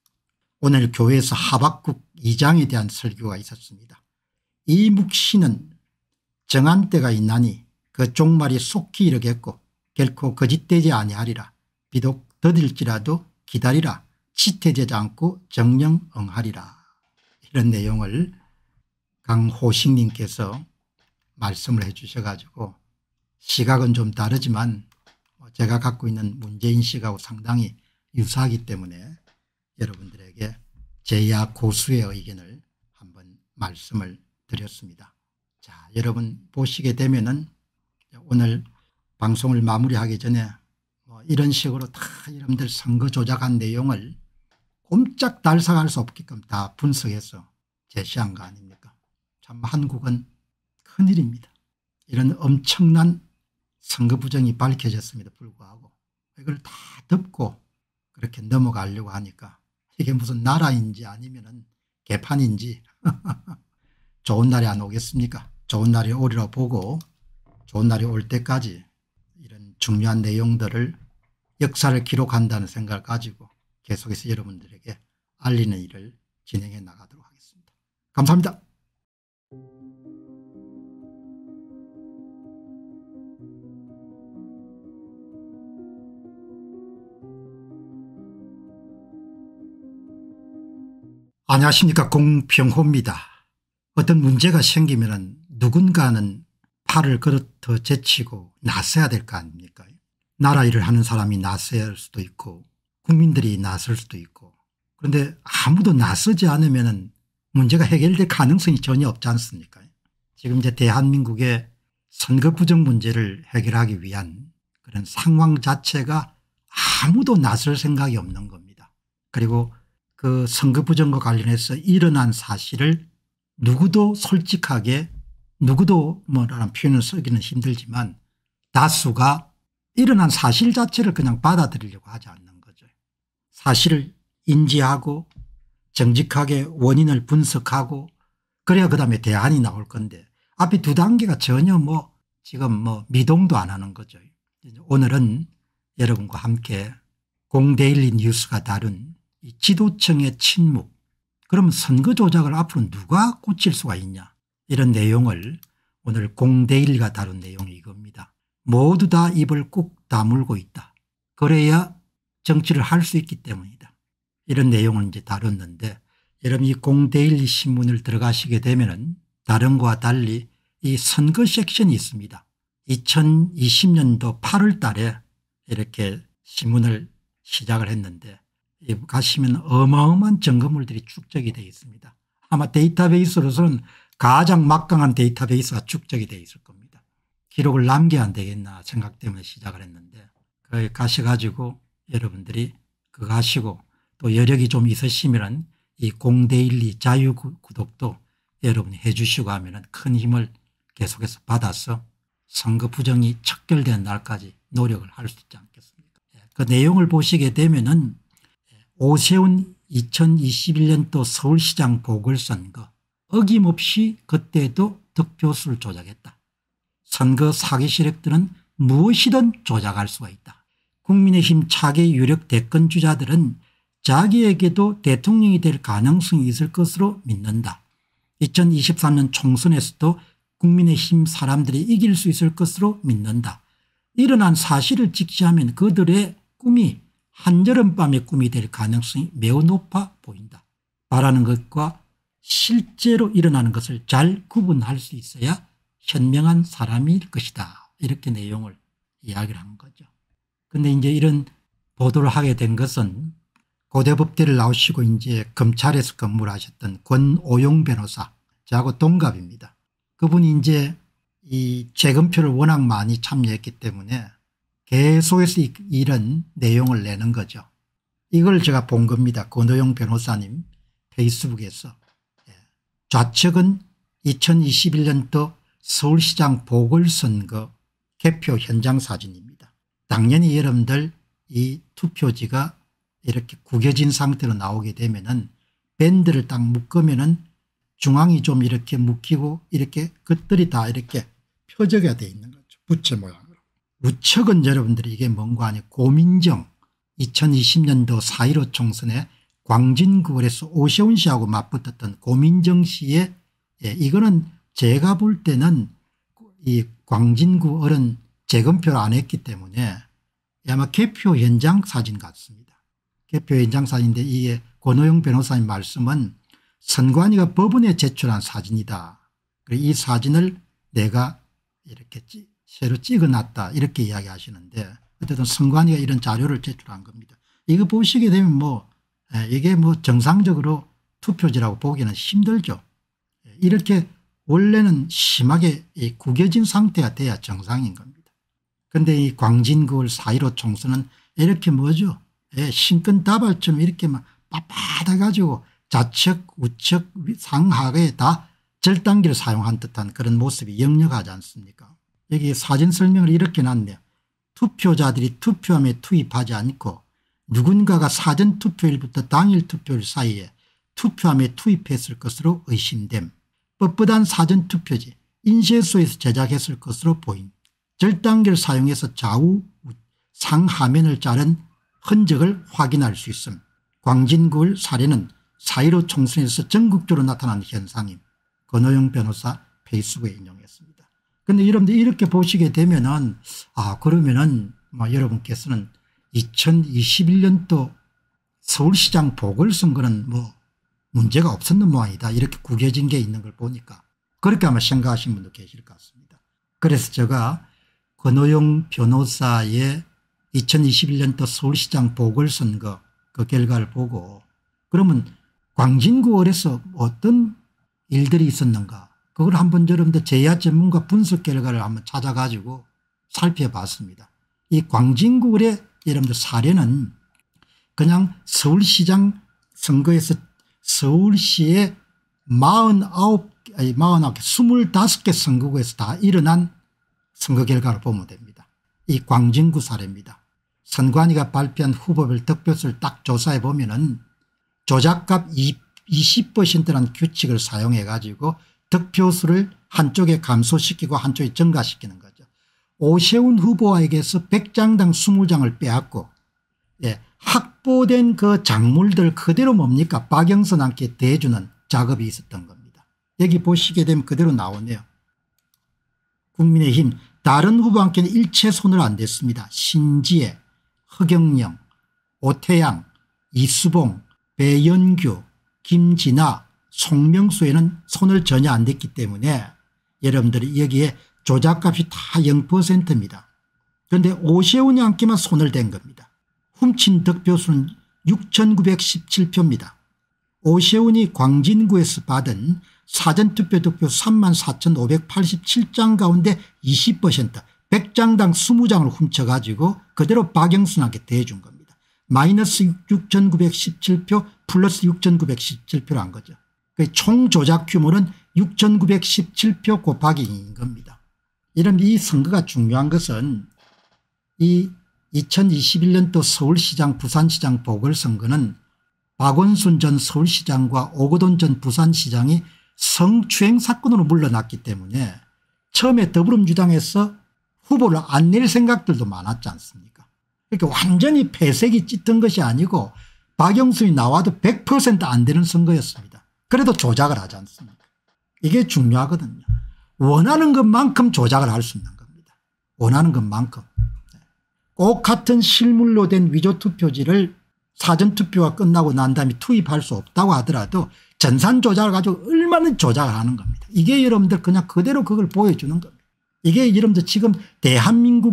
오늘 교회에서 하박국 이 장에 대한 설교가 있었습니다. 이 묵시는 정한 때가 있나니 그 종말이 속히 이르겠고 결코 거짓되지 아니하리라. 비록 더딜지라도 기다리라. 치태되지 않고 정령 응하리라. 이런 내용을 강호식님께서 말씀을 해 주셔가지고 시각은 좀 다르지만 제가 갖고 있는 문제인식하고 상당히 유사하기 때문에 여러분들에게 제야 고수의 의견을 한번 말씀을 드렸습니다. 자, 여러분 보시게 되면은 오늘 방송을 마무리하기 전에 뭐 이런 식으로 다 여러분들 선거 조작한 내용을 꼼짝 달싹할 수 없게끔 다 분석해서 제시한 거 아닙니까? 참 한국은 큰일입니다. 이런 엄청난 선거 부정이 밝혀졌음에도 불구하고 이걸 다 덮고 그렇게 넘어가려고 하니까 이게 무슨 나라인지 아니면은 개판인지 좋은 날이 안 오겠습니까? 좋은 날이 오리라 보고 좋은 날이 올 때까지 이런 중요한 내용들을 역사를 기록한다는 생각을 가지고 계속해서 여러분들에게 알리는 일을 진행해 나가도록 하겠습니다. 감사합니다. 안녕하십니까, 공평호입니다. 어떤 문제가 생기면 누군가는 팔을 걸어 제치고 나서야 될 거 아닙니까? 나라 일을 하는 사람이 나서야 할 수도 있고 국민들이 나설 수도 있고 그런데 아무도 나서지 않으면 문제가 해결될 가능성이 전혀 없지 않습니까? 지금 이제 대한민국의 선거 부정 문제를 해결하기 위한 그런 상황 자체가 아무도 나설 생각이 없는 겁니다. 그리고 그 선거 부정과 관련해서 일어난 사실을 누구도 솔직하게 누구도 뭐라는 표현을 쓰기는 힘들지만 다수가 일어난 사실 자체를 그냥 받아들이려고 하지 않는 거죠. 사실을 인지하고 정직하게 원인을 분석하고 그래야 그다음에 대안이 나올 건데 앞에 두 단계가 전혀 뭐 지금 뭐 미동도 안 하는 거죠. 오늘은 여러분과 함께 공데일리 뉴스가 다룬 이 지도층의 침묵, 그러면 선거 조작을 앞으로 누가 고칠 수가 있냐, 이런 내용을 오늘 공데일리가 다룬 내용이 이겁니다. 모두 다 입을 꾹 다물고 있다. 그래야 정치를 할 수 있기 때문이다. 이런 내용을 이제 다뤘는데, 여러분 이 공데일리 신문을 들어가시게 되면은 다른 거와 달리 이 선거 섹션이 있습니다. 이천이십 년도 팔월 달에 이렇게 신문을 시작을 했는데 가시면 어마어마한 증거물들이 축적이 되어 있습니다. 아마 데이터베이스로서는 가장 막강한 데이터베이스가 축적이 되어 있을 겁니다. 기록을 남겨야 안 되겠나 생각 때문에 시작을 했는데 거기 가셔가지고 여러분들이 그거 하시고 또 여력이 좀 있으시면 이 공데일리 자유구독도 여러분이 해 주시고 하면 큰 힘을 계속해서 받아서 선거 부정이 척결되는 날까지 노력을 할 수 있지 않겠습니까? 그 내용을 보시게 되면은 오세훈 이천이십일 년도 서울시장 보궐선거 어김없이 그때도 득표수를 조작했다. 선거 사기 세력들은 무엇이든 조작할 수가 있다. 국민의힘 차기 유력 대권주자들은 자기에게도 대통령이 될 가능성이 있을 것으로 믿는다. 이천이십삼 년 총선에서도 국민의힘 사람들이 이길 수 있을 것으로 믿는다. 일어난 사실을 직시하면 그들의 꿈이 한여름밤의 꿈이 될 가능성이 매우 높아 보인다. 바라는 것과 실제로 일어나는 것을 잘 구분할 수 있어야 현명한 사람일 것이다. 이렇게 내용을 이야기를 한 거죠. 그런데 이제 이런 보도를 하게 된 것은 고대법대를 나오시고 이제 검찰에서 근무를 하셨던 권오용 변호사, 저하고 동갑입니다. 그분이 이제 이 재검표를 워낙 많이 참여했기 때문에 계속해서 이런 내용을 내는 거죠. 이걸 제가 본 겁니다. 권오용 변호사님 페이스북에서. 좌측은 이천이십일 년도 서울시장 보궐선거 개표 현장 사진입니다. 당연히 여러분들 이 투표지가 이렇게 구겨진 상태로 나오게 되면은 밴드를 딱 묶으면은 중앙이 좀 이렇게 묶이고 이렇게 끝들이 다 이렇게 표적이 되어 있는 거죠. 부채 모양으로. 우측은 여러분들이 이게 뭔가 아니 고민정 이천이십 년도 사 일오 총선에 광진구에서 오세훈 씨하고 맞붙었던 고민정 씨의, 예, 이거는 제가 볼 때는 이 광진구 어른 재검표를 안 했기 때문에 아마 개표 현장 사진 같습니다. 개표 현장 사진인데 이게 권오용 변호사님 말씀은 선관위가 법원에 제출한 사진이다. 이 사진을 내가 이렇게 찌, 새로 찍어놨다 이렇게 이야기하시는데 어쨌든 선관위가 이런 자료를 제출한 겁니다. 이거 보시게 되면 뭐 이게 뭐 정상적으로 투표지라고 보기는 힘들죠. 이렇게 원래는 심하게 구겨진 상태가 돼야 정상인 겁니다. 그런데 이 광진구을 사 일오 총선은 이렇게 뭐죠. 신끈다발처럼 이렇게 막 빳빳해 가지고 좌측 우측 상하에 다 절단기를 사용한 듯한 그런 모습이 역력하지 않습니까? 여기 사진 설명을 이렇게 놨네요. 투표자들이 투표함에 투입하지 않고 누군가가 사전투표일부터 당일 투표일 사이에 투표함에 투입했을 것으로 의심됨. 뻣뻣한 사전투표지 인쇄소에서 제작했을 것으로 보임. 절단기를 사용해서 좌우 상하면을 자른 흔적을 확인할 수 있음. 광진구의 사례는 사 일오 총선에서 전국적으로 나타난 현상임. 권오용 변호사 페이스북에 인용했습니다. 그런데 여러분들 이렇게 보시게 되면은 아 그러면은 뭐 여러분께서는 이천이십일 년도 서울시장 보궐선거는 뭐 문제가 없었는 모양이다 이렇게 구겨진 게 있는 걸 보니까 그렇게 아마 생각하시는 분도 계실 것 같습니다. 그래서 제가 권오용 변호사의 이천이십일 년도 서울시장 보궐선거 그 결과를 보고 그러면 광진구을에서 어떤 일들이 있었는가 그걸 한번 여러분들 제야 전문가 분석 결과를 한번 찾아가지고 살펴봤습니다. 이 광진구을의 여러분들 사례는 그냥 서울시장 선거에서 서울시의 사십구, 아니 사십구 개, 이십오 개 선거구에서 다 일어난 선거 결과를 보면 됩니다. 이 광진구 사례입니다. 선관위가 발표한 후보별 득표수를 딱 조사해 보면은 조작값 이십 퍼센트라는 규칙을 사용해 가지고 득표수를 한쪽에 감소시키고 한쪽에 증가시키는 거죠. 오세훈 후보에게서 백 장당 이십 장을 빼앗고 예, 확보된 그 작물들 그대로 뭡니까 박영선한테 대주는 작업이 있었던 겁니다. 여기 보시게 되면 그대로 나오네요. 국민의힘 다른 후보한테는 일체 손을 안 댔습니다. 신지혜, 허경영, 오태양, 이수봉, 배연규, 김진아, 송명수에는 손을 전혀 안 댔기 때문에 여러분들이 여기에 조작값이 다 영 퍼센트입니다. 그런데 오세훈이 한테만 손을 댄 겁니다. 훔친 득표수는 육천구백십칠 표입니다. 오세훈이 광진구에서 받은 사전투표 득표 삼만 사천오백팔십칠 장 가운데 이십 퍼센트 백 장당 이십 장을 훔쳐가지고 그대로 박영순한테 대준 겁니다. 마이너스 육천구백십칠 표 플러스 육천구백십칠 표로 한 거죠. 총 조작 규모는 육천구백십칠 표 곱하기 이인 겁니다. 이런 이 선거가 중요한 것은 이 이천이십일 년도 서울시장 부산시장 보궐선거는 박원순 전 서울시장과 오거돈 전 부산시장이 성추행 사건으로 물러났기 때문에 처음에 더불어민주당에서 후보를 안 낼 생각들도 많았지 않습니까? 그러니까 완전히 패색이 짙은 것이 아니고 박영순이 나와도 백 퍼센트 안 되는 선거였습니다. 그래도 조작을 하지 않습니까? 이게 중요하거든요. 원하는 것만큼 조작을 할 수 있는 겁니다. 원하는 것만큼. 꼭 같은 실물로 된 위조투표지를 사전투표가 끝나고 난 다음에 투입할 수 없다고 하더라도 전산 조작을 가지고 얼마나 조작을 하는 겁니다. 이게 여러분들 그냥 그대로 그걸 보여주는 겁니다. 이게 여러분들 지금 대한민국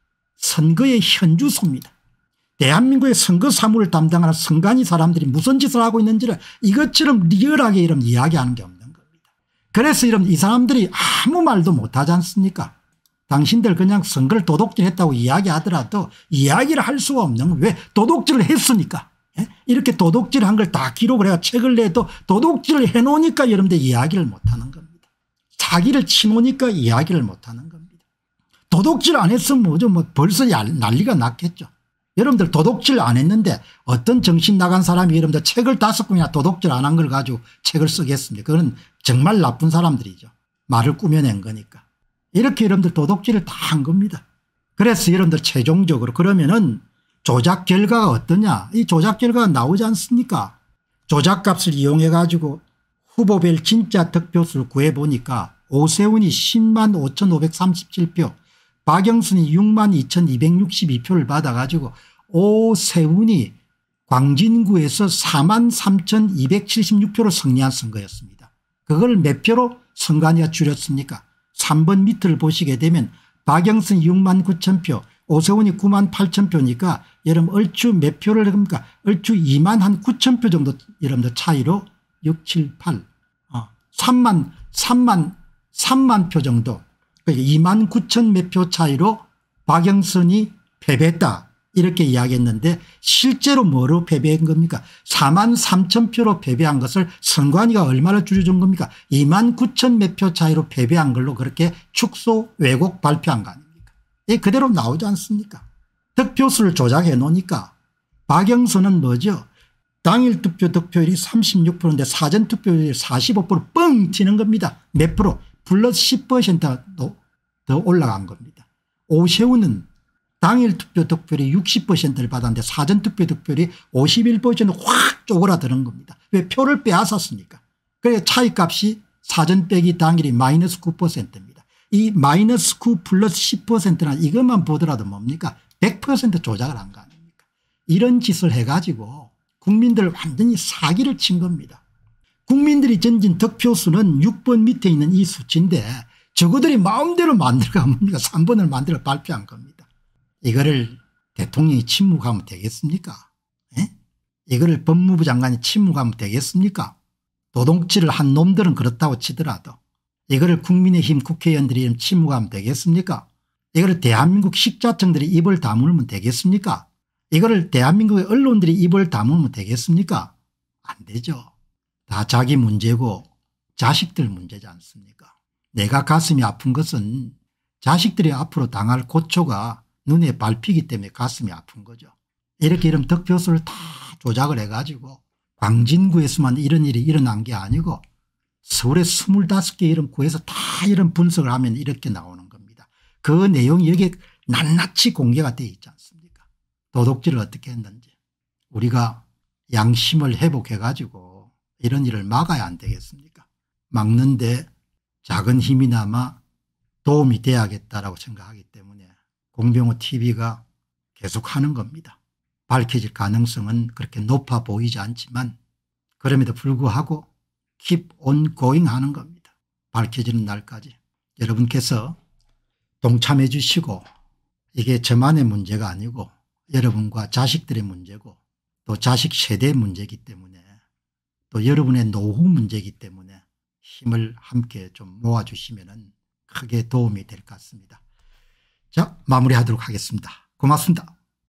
선거의 현주소입니다. 대한민국의 선거 사무를 담당하는 선관위 사람들이 무슨 짓을 하고 있는지를 이것처럼 리얼하게 이런 이야기하는 게 없는 겁니다. 그래서 이런 이 사람들이 아무 말도 못하지 않습니까? 당신들 그냥 선거를 도둑질했다고 이야기하더라도 이야기를 할 수가 없는 건 왜 도둑질을 했으니까. 예? 이렇게 도둑질한 걸 다 기록을 해서 책을 내도 도둑질을 해놓으니까 여러분들 이야기를 못하는 겁니다. 사기를 치놓으니까 이야기를 못하는 겁니다. 도둑질 안 했으면 뭐죠? 뭐 벌써 난리가 났겠죠. 여러분들 도둑질 안 했는데 어떤 정신 나간 사람이 여러분들 책을 다섯 권이나 도둑질 안 한 걸 가지고 책을 쓰겠습니까? 그건 정말 나쁜 사람들이죠. 말을 꾸며낸 거니까. 이렇게 여러분들 도둑질을 다 한 겁니다. 그래서 여러분들 최종적으로 그러면은 조작 결과가 어떠냐. 이 조작 결과가 나오지 않습니까? 조작값을 이용해 가지고 후보별 진짜 득표수를 구해보니까 오세훈이 십만 오천오백삼십칠 표 박영순이 육만 이천이백육십이 표를 받아가지고 오세훈이 광진구에서 사만 삼천이백칠십육 표로 승리한 선거였습니다. 그걸 몇 표로 선관위가 줄였습니까? 삼 번 밑을 보시게 되면 박영순이 육만 구천 표 오세훈이 구만 팔천 표니까 여러분 얼추 몇 표를 합니까? 얼추 이만 한 구천 표 정도 여러분들 차이로 육, 칠, 팔 어, 삼만 삼만 삼만 표 정도 그러니까 이만 구천 몇 표 차이로 박영선이 패배했다 이렇게 이야기했는데 실제로 뭐로 패배한 겁니까? 사만 삼천 표로 패배한 것을 선관위가 얼마를 줄여준 겁니까? 이만 구천 몇 표 차이로 패배한 걸로 그렇게 축소 왜곡 발표한 거 아닙니까? 이 그대로 나오지 않습니까? 득표수를 조작해 놓으니까 박영선은 뭐죠? 당일 투표 득표율이 삼십육 퍼센트인데 사전 투표율이 사십오 퍼센트 뻥 튀는 겁니다. 몇 프로? 플러스 십 퍼센트가 더 올라간 겁니다. 오세훈은 당일 투표 득표율이 육십 퍼센트를 받았는데 사전 투표 득표율이 오십일 퍼센트 확 쪼그라드는 겁니다. 왜? 표를 빼앗았으니까. 그래서 차이값이 사전 빼기 당일이 마이너스 구 퍼센트입니다. 이 마이너스 구 플러스 십 퍼센트나 이것만 보더라도 뭡니까? 백 퍼센트 조작을 한 거 아닙니까? 이런 짓을 해가지고 국민들 완전히 사기를 친 겁니다. 국민들이 던진 득표수는 육 번 밑에 있는 이 수치인데 저거들이 마음대로 만들어가 뭡니까? 삼 번을 만들어 발표한 겁니다. 이거를 대통령이 침묵하면 되겠습니까? 에? 이거를 법무부 장관이 침묵하면 되겠습니까? 도둑질을 한 놈들은 그렇다고 치더라도 이거를 국민의힘 국회의원들이 침묵하면 되겠습니까? 이거를 대한민국 식자청들이 입을 다물면 되겠습니까? 이거를 대한민국의 언론들이 입을 다물면 되겠습니까? 안 되죠. 다 자기 문제고 자식들 문제지 않습니까? 내가 가슴이 아픈 것은 자식들이 앞으로 당할 고초가 눈에 밟히기 때문에 가슴이 아픈 거죠. 이렇게 이런 득표수를 다 조작을 해가지고 광진구에서만 이런 일이 일어난 게 아니고 서울의 스물다섯 개 이런 구에서 다 이런 분석을 하면 이렇게 나오는 겁니다. 그 내용이 여기에 낱낱이 공개가 되어 있지 않습니까? 도둑질을 어떻게 했는지. 우리가 양심을 회복해 가지고 이런 일을 막아야 안 되겠습니까? 막는데 작은 힘이나마 도움이 돼야겠다라고 생각하기 때문에 공병호 티비가 계속하는 겁니다. 밝혀질 가능성은 그렇게 높아 보이지 않지만 그럼에도 불구하고 keep on going 하는 겁니다. 밝혀지는 날까지. 여러분께서 동참해 주시고 이게 저만의 문제가 아니고 여러분과 자식들의 문제고 또 자식 세대의 문제이기 때문에 또 여러분의 노후 문제이기 때문에 힘을 함께 좀 모아주시면 크게 도움이 될 것 같습니다. 자, 마무리하도록 하겠습니다. 고맙습니다.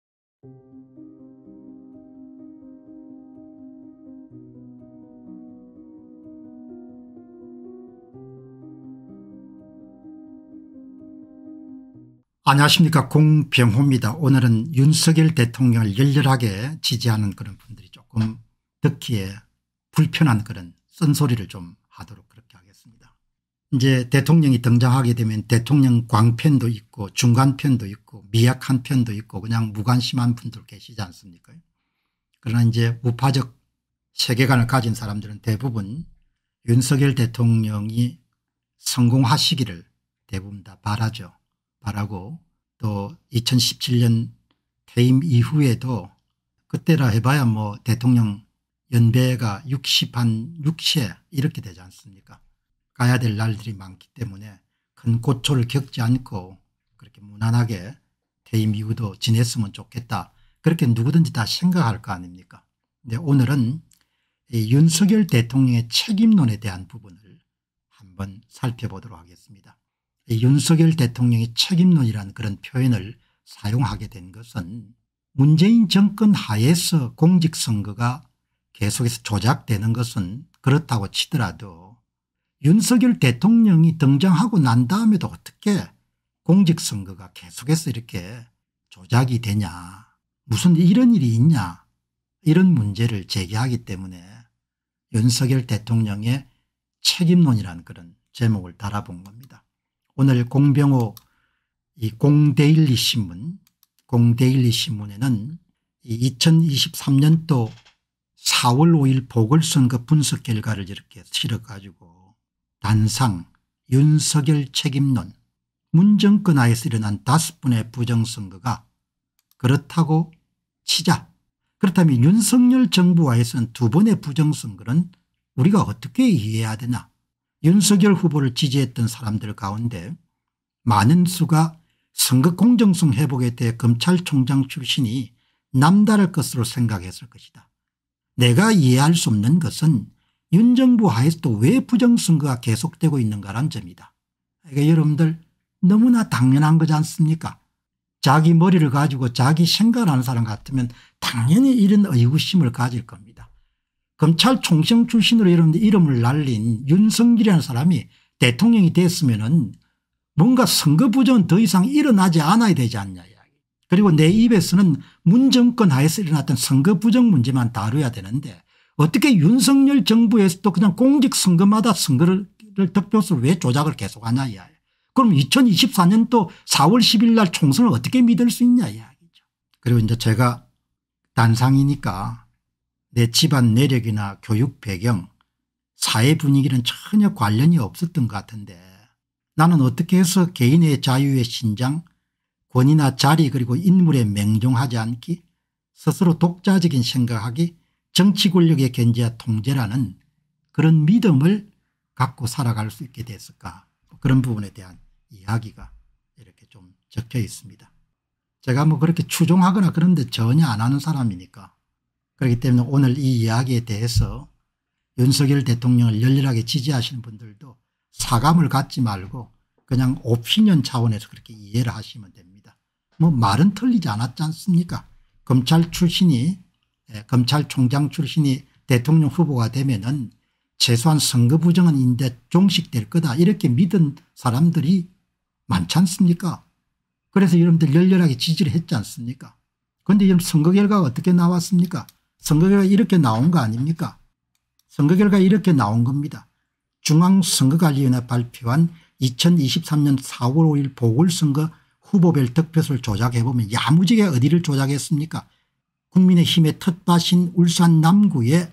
안녕하십니까, 공병호입니다. 오늘은 윤석열 대통령을 열렬하게 지지하는 그런 분들이 조금 듣기에 불편한 그런 쓴소리를 좀 하도록 그렇게 하겠습니다. 이제 대통령이 등장하게 되면 대통령 광편도 있고 중간편도 있고 미약한 편도 있고 그냥 무관심한 분들 계시지 않습니까? 그러나 이제 우파적 세계관을 가진 사람들은 대부분 윤석열 대통령이 성공하시기를 대부분 다 바라죠. 바라고 또 이천십칠 년 퇴임 이후에도 그때라 해봐야 뭐 대통령 연배가 육십 한 육 세 이렇게 되지 않습니까? 가야 될 날들이 많기 때문에 큰 고초를 겪지 않고 그렇게 무난하게 퇴임 이후도 지냈으면 좋겠다. 그렇게 누구든지 다 생각할 거 아닙니까? 근데 오늘은 이 윤석열 대통령의 책임론에 대한 부분을 한번 살펴보도록 하겠습니다. 이 윤석열 대통령의 책임론이라는 그런 표현을 사용하게 된 것은 문재인 정권 하에서 공직선거가 계속해서 조작되는 것은 그렇다고 치더라도 윤석열 대통령이 등장하고 난 다음에도 어떻게 공직선거가 계속해서 이렇게 조작이 되냐, 무슨 이런 일이 있냐, 이런 문제를 제기하기 때문에 윤석열 대통령의 책임론이라는 그런 제목을 달아본 겁니다. 오늘 공병호 이 공데일리 신문, 공데일리 신문에는 이 이천이십삼 년도 사월 오일 보궐선거 분석 결과를 이렇게 실어 가지고 단상 윤석열 책임론, 문정권 하에서 일어난 다섯 분의 부정선거가 그렇다고 치자. 그렇다면 윤석열 정부 하에서는 두 번의 부정선거는 우리가 어떻게 이해해야 되나. 윤석열 후보를 지지했던 사람들 가운데 많은 수가 선거 공정성 회복에 대해 검찰총장 출신이 남다를 것으로 생각했을 것이다. 내가 이해할 수 없는 것은 윤 정부 하에서도 왜 부정선거가 계속되고 있는가라는 점이다. 그러니까 여러분들 너무나 당연한 거지 않습니까? 자기 머리를 가지고 자기 생각하는 사람 같으면 당연히 이런 의구심을 가질 겁니다. 검찰총장 출신으로 여러분들 이름을 날린 윤석열이라는 사람이 대통령이 됐으면은 뭔가 선거 부정은 더 이상 일어나지 않아야 되지 않냐. 그리고 내 입에서는 문정권 하에서 일어났던 선거 부정 문제만 다뤄야 되는데 어떻게 윤석열 정부에서도 그냥 공직선거마다 선거를 득표수를 왜 조작을 계속하냐 이야기. 그럼 이천이십사 년도 사월 십일 날 총선을 어떻게 믿을 수 있냐 이야기죠. 그리고 이제 제가 단상이니까 내 집안 내력이나 교육 배경, 사회 분위기는 전혀 관련이 없었던 것 같은데 나는 어떻게 해서 개인의 자유의 신장, 권위나 자리 그리고 인물에 맹종하지 않기, 스스로 독자적인 생각하기, 정치 권력의 견제와 통제라는 그런 믿음을 갖고 살아갈 수 있게 됐을까. 그런 부분에 대한 이야기가 이렇게 좀 적혀 있습니다. 제가 뭐 그렇게 추종하거나 그런데 전혀 안 하는 사람이니까. 그렇기 때문에 오늘 이 이야기에 대해서 윤석열 대통령을 열렬하게 지지하시는 분들도 사감을 갖지 말고 그냥 오피니언 차원에서 그렇게 이해를 하시면 됩니다. 뭐 말은 틀리지 않았지 않습니까? 검찰 출신이 검찰총장 출신이 대통령 후보가 되면은 최소한 선거 부정은 이제 종식될 거다 이렇게 믿은 사람들이 많지 않습니까? 그래서 여러분들 열렬하게 지지를 했지 않습니까? 그런데 여러분 선거 결과가 어떻게 나왔습니까? 선거 결과가 이렇게 나온 거 아닙니까? 선거 결과가 이렇게 나온 겁니다. 중앙선거관리위원회 발표한 이천이십삼 년 사월 오일 보궐선거 후보별 득표수를 조작해보면 야무지게 어디를 조작했습니까? 국민의힘의 텃밭인 울산 남구에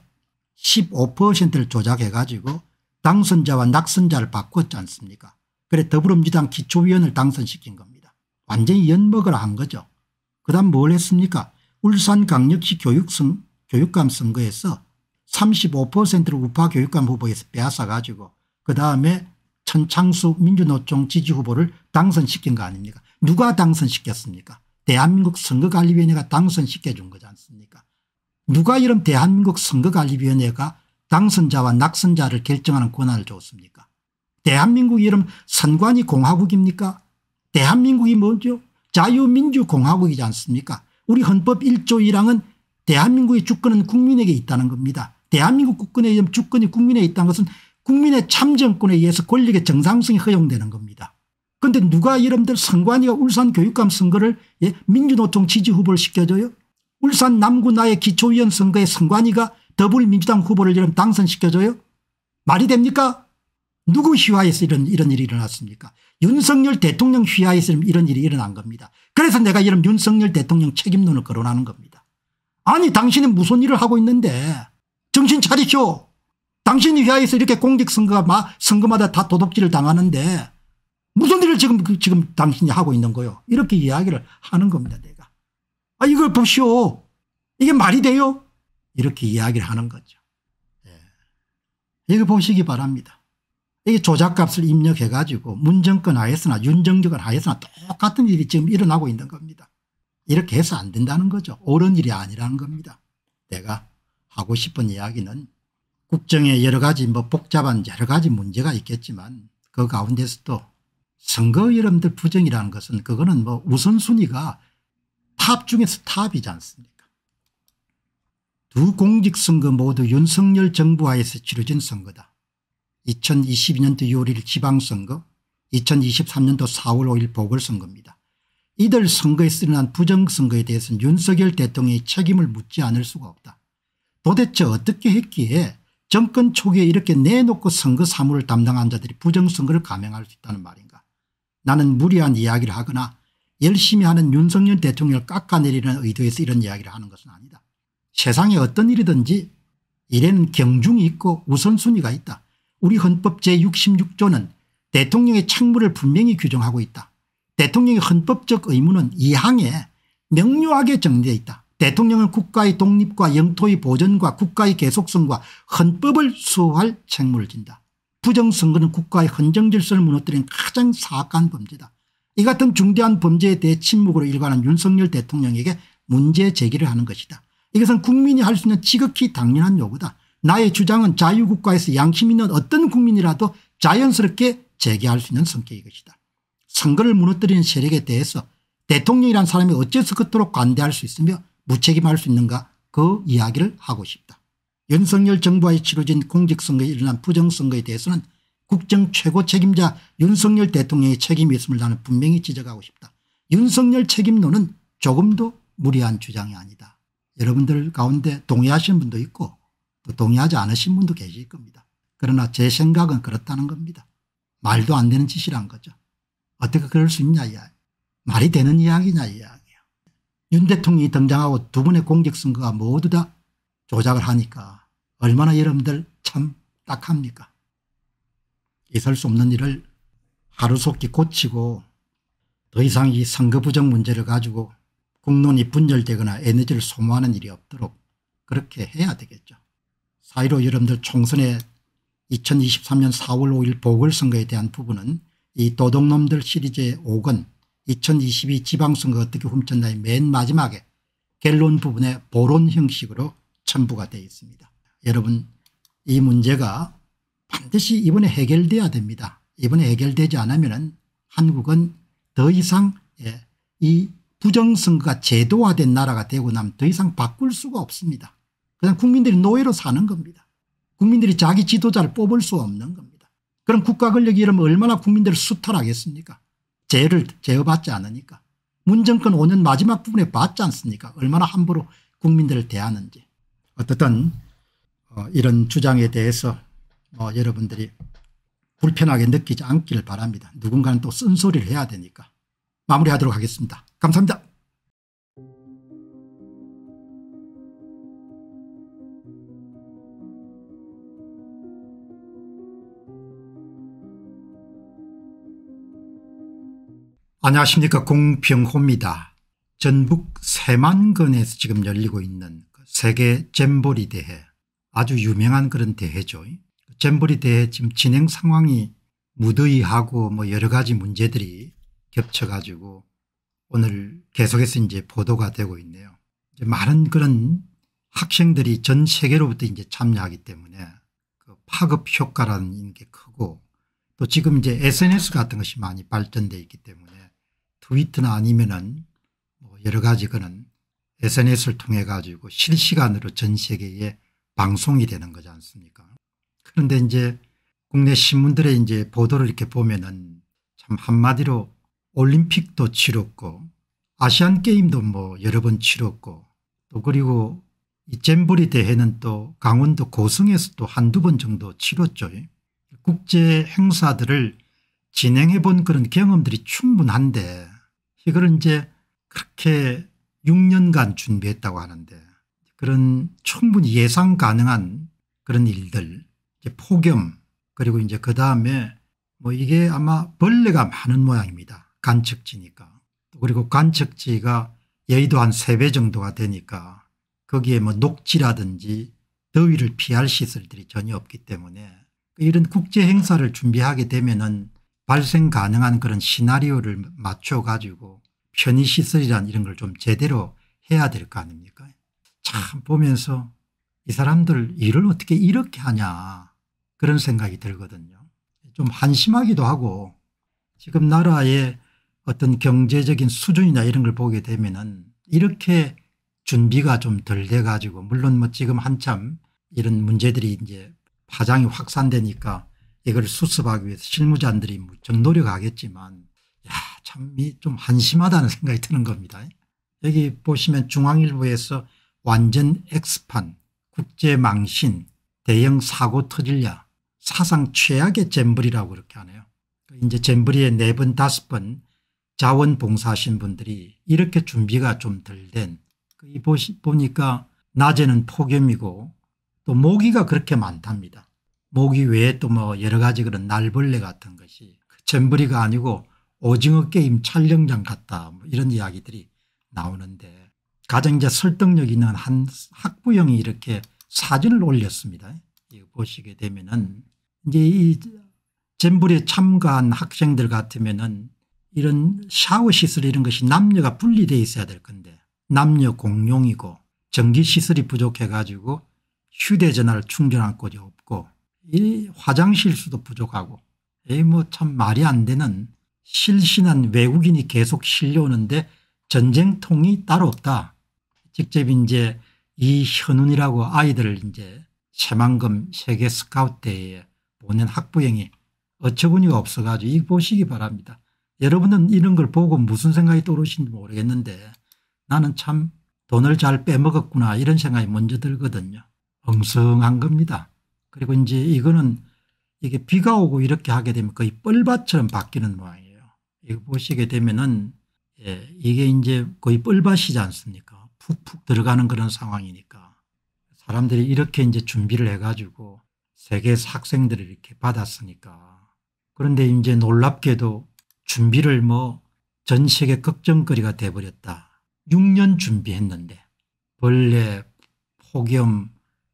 십오 퍼센트를 조작해가지고 당선자와 낙선자를 바꿨지 않습니까? 그래 더불어민주당 기초위원을 당선시킨 겁니다. 완전히 엿먹으라 한 거죠. 그다음 뭘 했습니까? 울산광역시 교육선, 교육감 선거에서 삼십오 퍼센트를 우파 교육감 후보에서 빼앗아가지고 그다음에 천창수 민주노총 지지후보를 당선시킨 거 아닙니까? 누가 당선시켰습니까? 대한민국 선거관리위원회가 당선시켜준 거지 않습니까? 누가 이런 대한민국 선거관리위원회가 당선자와 낙선자를 결정하는 권한을 줬습니까? 대한민국이 이런 선관위 공화국입니까? 대한민국이 뭐죠? 자유민주공화국이지 않습니까? 우리 헌법 일 조 일 항은 대한민국의 주권은 국민에게 있다는 겁니다. 대한민국 국권의 주권이 국민에 있다는 것은 국민의 참정권에 의해서 권력의 정상성이 허용되는 겁니다. 그런데 누가 여러분들 선관위가 울산 교육감 선거를 예, 민주노총 지지후보를 시켜줘요? 울산 남구 나의 기초위원 선거에 선관위가 더불어민주당 후보를 여러분 당선시켜줘요? 말이 됩니까? 누구 휘하에서 이런, 이런 일이 일어났습니까? 윤석열 대통령 휘하에서 이런 일이 일어난 겁니다. 그래서 내가 이런 윤석열 대통령 책임론을 거론하는 겁니다. 아니 당신은 무슨 일을 하고 있는데 정신 차리쇼. 당신이 휘하에서 이렇게 공직선거가 마, 선거마다 다 도둑질을 당하는데 무슨 일을 지금 지금 당신이 하고 있는 거요. 이렇게 이야기를 하는 겁니다. 내가. 아 이걸 보시오. 이게 말이 돼요. 이렇게 이야기를 하는 거죠. 예. 이거 보시기 바랍니다. 이게 조작값을 입력해 가지고 문정권 하에서나 윤정권 하에서나 똑같은 일이 지금 일어나고 있는 겁니다. 이렇게 해서 안 된다는 거죠. 옳은 일이 아니라는 겁니다. 내가 하고 싶은 이야기는 국정에 여러 가지 뭐 복잡한 여러 가지 문제가 있겠지만 그 가운데서도 선거 여러분들 부정이라는 것은 그거는 뭐 우선순위가 탑 중에서 탑이지 않습니까? 두 공직선거 모두 윤석열 정부 하에서 치러진 선거다. 이천이십이 년도 유월 일 일 지방선거, 이천이십삼 년도 사월 오일 보궐선거입니다. 이들 선거에서 일어난 부정선거에 대해서는 윤석열 대통령이 책임을 묻지 않을 수가 없다. 도대체 어떻게 했기에 정권 초기에 이렇게 내놓고 선거 사무를 담당한 자들이 부정선거를 감행할 수 있다는 말인가. 나는 무리한 이야기를 하거나 열심히 하는 윤석열 대통령을 깎아내리는 의도에서 이런 이야기를 하는 것은 아니다. 세상에 어떤 일이든지 일에는 경중이 있고 우선순위가 있다. 우리 헌법 제육십육 조는 대통령의 책무를 분명히 규정하고 있다. 대통령의 헌법적 의무는 이 항에 명료하게 정리되어 있다. 대통령은 국가의 독립과 영토의 보전과 국가의 계속성과 헌법을 수호할 책무를 진다. 부정선거는 국가의 헌정질서를 무너뜨리는 가장 사악한 범죄다. 이 같은 중대한 범죄에 대해 침묵으로 일관한 윤석열 대통령에게 문제 제기를 하는 것이다. 이것은 국민이 할 수 있는 지극히 당연한 요구다. 나의 주장은 자유국가에서 양심 있는 어떤 국민이라도 자연스럽게 제기할 수 있는 성격의 것이다. 선거를 무너뜨리는 세력에 대해서 대통령이란 사람이 어째서 그토록 관대할 수 있으며 무책임할 수 있는가 그 이야기를 하고 싶다. 윤석열 정부와의 치러진 공직선거에 일어난 부정선거에 대해서는 국정 최고 책임자 윤석열 대통령의 책임이 있음을 나는 분명히 지적하고 싶다. 윤석열 책임론은 조금도 무리한 주장이 아니다. 여러분들 가운데 동의하시는 분도 있고 또 동의하지 않으신 분도 계실 겁니다. 그러나 제 생각은 그렇다는 겁니다. 말도 안 되는 짓이란 거죠. 어떻게 그럴 수 있냐 이야기. 말이 되는 이야기냐 이야기야. 윤 대통령이 등장하고 두 번의 공직선거가 모두 다 조작을 하니까 얼마나 여러분들 참 딱합니까. 있을 수 없는 일을 하루속히 고치고 더 이상 이 선거 부정 문제를 가지고 국론이 분열되거나 에너지를 소모하는 일이 없도록 그렇게 해야 되겠죠. 사이로 여러분들 총선에 이천이십삼 년 사월 오일 보궐선거에 대한 부분은 이 도둑놈들 시리즈의 오 권 이천이십이 지방선거 어떻게 훔쳤나의 맨 마지막에 결론 부분에 보론 형식으로 첨부가 되어 있습니다. 여러분 이 문제가 반드시 이번에 해결돼야 됩니다. 이번에 해결되지 않으면 한국은 더 이상 이 부정선거가 제도화된 나라가 되고 나면 더 이상 바꿀 수가 없습니다. 그냥 국민들이 노예로 사는 겁니다. 국민들이 자기 지도자를 뽑을 수 없는 겁니다. 그럼 국가 권력이 이러면 얼마나 국민들을 수탈하겠습니까? 죄를 제어받지 않으니까. 문정권 오 년 마지막 부분에 봤지 않습니까? 얼마나 함부로 국민들을 대하는지. 어떻든 어, 이런 주장에 대해서 뭐 여러분들이 불편하게 느끼지 않기를 바랍니다. 누군가는 또 쓴소리를 해야 되니까. 마무리하도록 하겠습니다. 감사합니다. 안녕하십니까, 공병호입니다. 전북 새만금에서 지금 열리고 있는 세계 잼버리 대회, 아주 유명한 그런 대회죠. 잼버리 대회 지금 진행 상황이 무더위하고 뭐 여러 가지 문제들이 겹쳐 가지고 오늘 계속해서 이제 보도가 되고 있네요. 이제 많은 그런 학생들이 전 세계로부터 이제 참여하기 때문에 그 파급 효과라는 게 크고, 또 지금 이제 에스엔에스 같은 것이 많이 발전되어 있기 때문에 트위터나 아니면은 뭐 여러 가지 그런 에스엔에스를 통해 가지고 실시간으로 전 세계에 방송이 되는 거지 않습니까? 그런데 이제 국내 신문들의 이제 보도를 이렇게 보면은 참 한마디로 올림픽도 치렀고 아시안 게임도 뭐 여러 번 치렀고, 또 그리고 이 잼버리 대회는 또 강원도 고성에서 또 한두 번 정도 치렀죠. 국제 행사들을 진행해 본 그런 경험들이 충분한데 이걸 이제 그렇게 육 년간 준비했다고 하는데, 그런 충분히 예상 가능한 그런 일들, 이제 폭염, 그리고 이제 그 다음에 뭐 이게 아마 벌레가 많은 모양입니다. 간척지니까. 그리고 간척지가 여의도 한 세 배 정도가 되니까 거기에 뭐 녹지라든지 더위를 피할 시설들이 전혀 없기 때문에 이런 국제 행사를 준비하게 되면은 발생 가능한 그런 시나리오를 맞춰 가지고 편의시설이란 이런 걸 좀 제대로 해야 될 거 아닙니까? 참 보면서 이 사람들 일을 어떻게 이렇게 하냐 그런 생각이 들거든요. 좀 한심하기도 하고, 지금 나라의 어떤 경제적인 수준이나 이런 걸 보게 되면은 이렇게 준비가 좀 덜 돼 가지고, 물론 뭐 지금 한참 이런 문제들이 이제 파장이 확산되니까 이걸 수습하기 위해서 실무자들이 무척 노력하겠지만, 야, 참 좀 한심하다는 생각이 드는 겁니다. 여기 보시면 중앙일보에서 완전 엑스판, 국제망신, 대형 사고 터질랴, 사상 최악의 잼버리라고 그렇게 하네요. 이제 잼버리에 네 번 다섯 번 자원봉사하신 분들이 이렇게 준비가 좀 덜 된, 이 보니까 낮에는 폭염이고 또 모기가 그렇게 많답니다. 모기 외에 또 뭐 여러 가지 그런 날벌레 같은 것이 잼버리가 아니고 오징어 게임 촬영장 같다, 뭐 이런 이야기들이 나오는데, 가장 이제 설득력 있는 한 학부형이 이렇게 사진을 올렸습니다. 이거 보시게 되면은 이제 이 잼버리에 참가한 학생들 같으면은 이런 샤워 시설 이런 것이 남녀가 분리되어 있어야 될 건데 남녀 공용이고, 전기 시설이 부족해 가지고 휴대전화를 충전할 곳이 없고, 이 화장실 수도 부족하고, 이 뭐 참 말이 안 되는, 실신한 외국인이 계속 실려오는데 전쟁통이 따로 없다. 직접 이제 이현훈이라고 아이들을 이제 새만금 세계 스카우트 대회에 보낸 학부형이 어처구니가 없어 가지고 이거 보시기 바랍니다. 여러분은 이런 걸 보고 무슨 생각이 떠오르시는지 모르겠는데 나는 참 돈을 잘 빼먹었구나 이런 생각이 먼저 들거든요. 엉성한 겁니다. 그리고 이제 이거는 이게 비가 오고 이렇게 하게 되면 거의 뻘밭처럼 바뀌는 모양이에요. 이거 보시게 되면은 예, 이게 이제 거의 뻘밭이지 않습니까? 푹푹 들어가는 그런 상황이니까 사람들이 이렇게 이제 준비를 해 가지고 세계에서 학생들을 이렇게 받았으니까. 그런데 이제 놀랍게도 준비를 뭐 전 세계 걱정거리가 돼버렸다. 육 년 준비했는데 벌레, 폭염,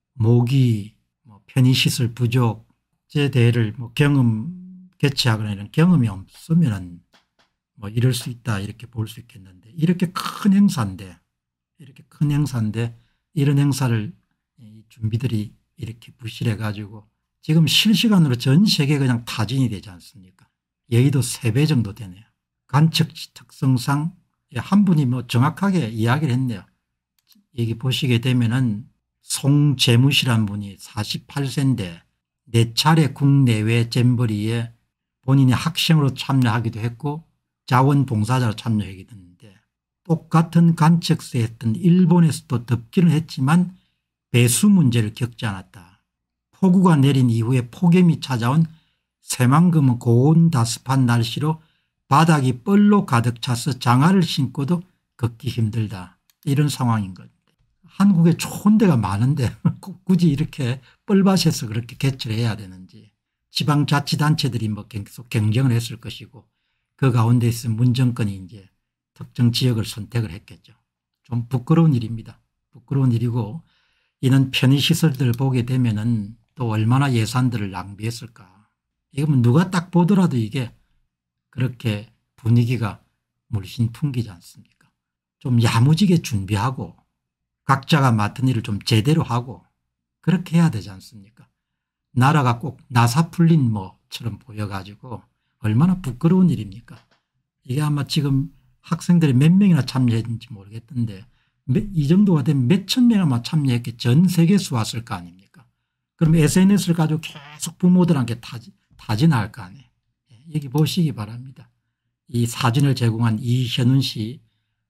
모기, 뭐 편의시설 부족, 국제대회를 뭐 경험 개최하거나 이런 경험이 없으면 뭐 이럴 수 있다 이렇게 볼 수 있겠는데, 이렇게 큰 행사인데 이렇게 큰 행사인데 이런 행사를 이 준비들이 이렇게 부실해 가지고 지금 실시간으로 전 세계 그냥 타진이 되지 않습니까? 여의도 세 배 정도 되네요. 간척지 특성상 한 분이 뭐 정확하게 이야기를 했네요. 여기 보시게 되면은 송재무씨란 분이 사십팔 세인데 네 차례 국내외 잼버리에 본인이 학생으로 참여하기도 했고 자원봉사자로 참여하기도 했는데 똑같은 관측세 했던 일본에서도 덮기는 했지만 배수 문제를 겪지 않았다. 폭우가 내린 이후에 폭염이 찾아온 새만금은 고온다습한 날씨로 바닥이 뻘로 가득 차서 장화를 신고도 걷기 힘들다. 이런 상황인 겁니다. 한국에 좋은 데가 많은데 굳이 이렇게 뻘밭에서 그렇게 개최해야 되는지. 지방자치단체들이 뭐 계속 경쟁을 했을 것이고 그 가운데서 문정권이 이제 특정 지역을 선택을 했겠죠. 좀 부끄러운 일입니다. 부끄러운 일이고 이런 편의시설들을 보게 되면은 또 얼마나 예산들을 낭비했을까. 이거 뭐 누가 딱 보더라도 이게 그렇게 분위기가 물씬 풍기지 않습니까? 좀 야무지게 준비하고 각자가 맡은 일을 좀 제대로 하고 그렇게 해야 되지 않습니까? 나라가 꼭 나사 풀린 뭐처럼 보여가지고 얼마나 부끄러운 일입니까? 이게 아마 지금 학생들이 몇 명이나 참여했는지 모르겠던데 이 정도가 되면 몇천 명 아마 참여했겠 전 세계에서 왔을 거 아닙니까? 그럼 에스엔에스를 가지고 계속 부모들한테 타지, 타진할 거 아니에요. 여기 보시기 바랍니다. 이 사진을 제공한 이현훈 씨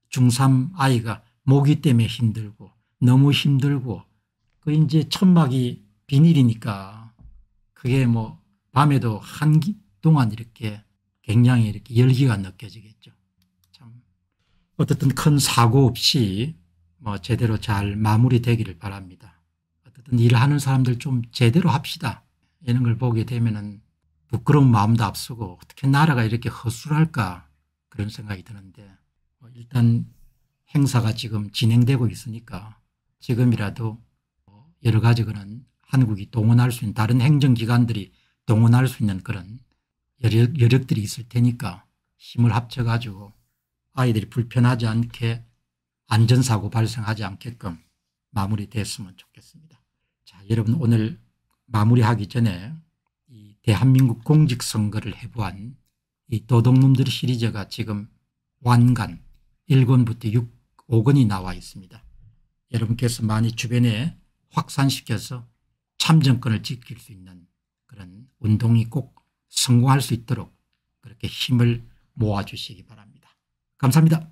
중삼 아이가 모기 때문에 힘들고 너무 힘들고 그 이제 천막이 비닐이니까 그게 뭐 밤에도 한기 동안 이렇게 굉장히 이렇게 열기가 느껴지겠죠. 참 어떻든 큰 사고 없이 뭐 제대로 잘 마무리되기를 바랍니다. 어떻든 일하는 사람들 좀 제대로 합시다. 이런 걸 보게 되면은 부끄러운 마음도 앞서고 어떻게 나라가 이렇게 허술할까 그런 생각이 드는데 뭐 일단 행사가 지금 진행되고 있으니까 지금이라도 여러 가지 그런 한국이 동원할 수 있는 다른 행정기관들이 동원할 수 있는 그런 여력, 여력들이 있을 테니까 힘을 합쳐 가지고 아이들이 불편하지 않게 안전사고 발생하지 않게끔 마무리됐으면 좋겠습니다. 자, 여러분 오늘 마무리하기 전에 이 대한민국 공직선거를 해부한 이 도둑놈들 시리즈가 지금 완간 일 권부터 육, 오 권이 나와 있습니다. 여러분께서 많이 주변에 확산시켜서 참정권을 지킬 수 있는 그런 운동이 꼭 성공할 수 있도록 그렇게 힘을 모아주시기 바랍니다. 감사합니다.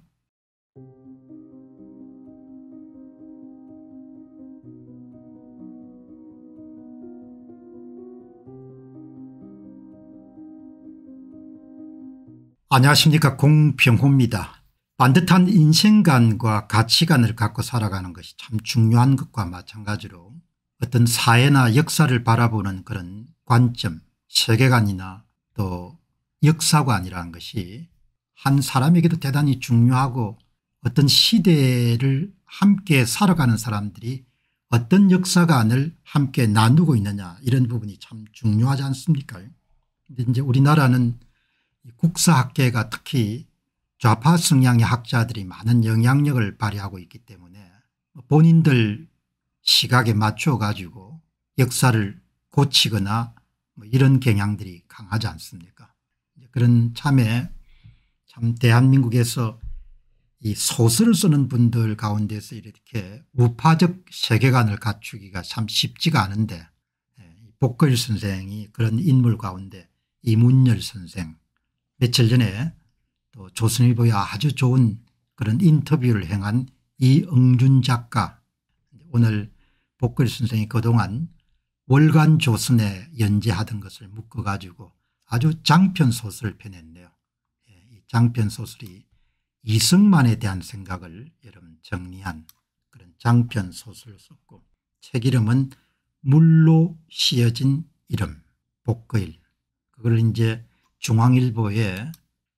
안녕하십니까, 공병호입니다. 반듯한 인생관과 가치관을 갖고 살아가는 것이 참 중요한 것과 마찬가지로 어떤 사회나 역사를 바라보는 그런 관점, 세계관이나 또 역사관이라는 것이 한 사람에게도 대단히 중요하고 어떤 시대를 함께 살아가는 사람들이 어떤 역사관을 함께 나누고 있느냐 이런 부분이 참 중요하지 않습니까? 근데 이제 우리나라는 국사학계가 특히 좌파 성향의 학자들이 많은 영향력을 발휘하고 있기 때문에 본인들 시각에 맞춰 가지고 역사를 고치거나 뭐 이런 경향들이 강하지 않습니까? 그런 참에 참 대한민국에서 이 소설을 쓰는 분들 가운데서 이렇게 우파적 세계관을 갖추기가 참 쉽지가 않은데 복거일 선생이 그런 인물 가운데 이문열 선생 며칠 전에 또 조선일보에 아주 좋은 그런 인터뷰를 행한 이응준 작가 오늘 복거일 선생이 그동안 월간 조선에 연재하던 것을 묶어 가지고 아주 장편 소설을 펴냈네요. 이 장편 소설이 이승만에 대한 생각을 여러분 정리한 그런 장편 소설을 썼고 책 이름은 물로 씌어진 이름 복거일 그걸 이제 중앙일보에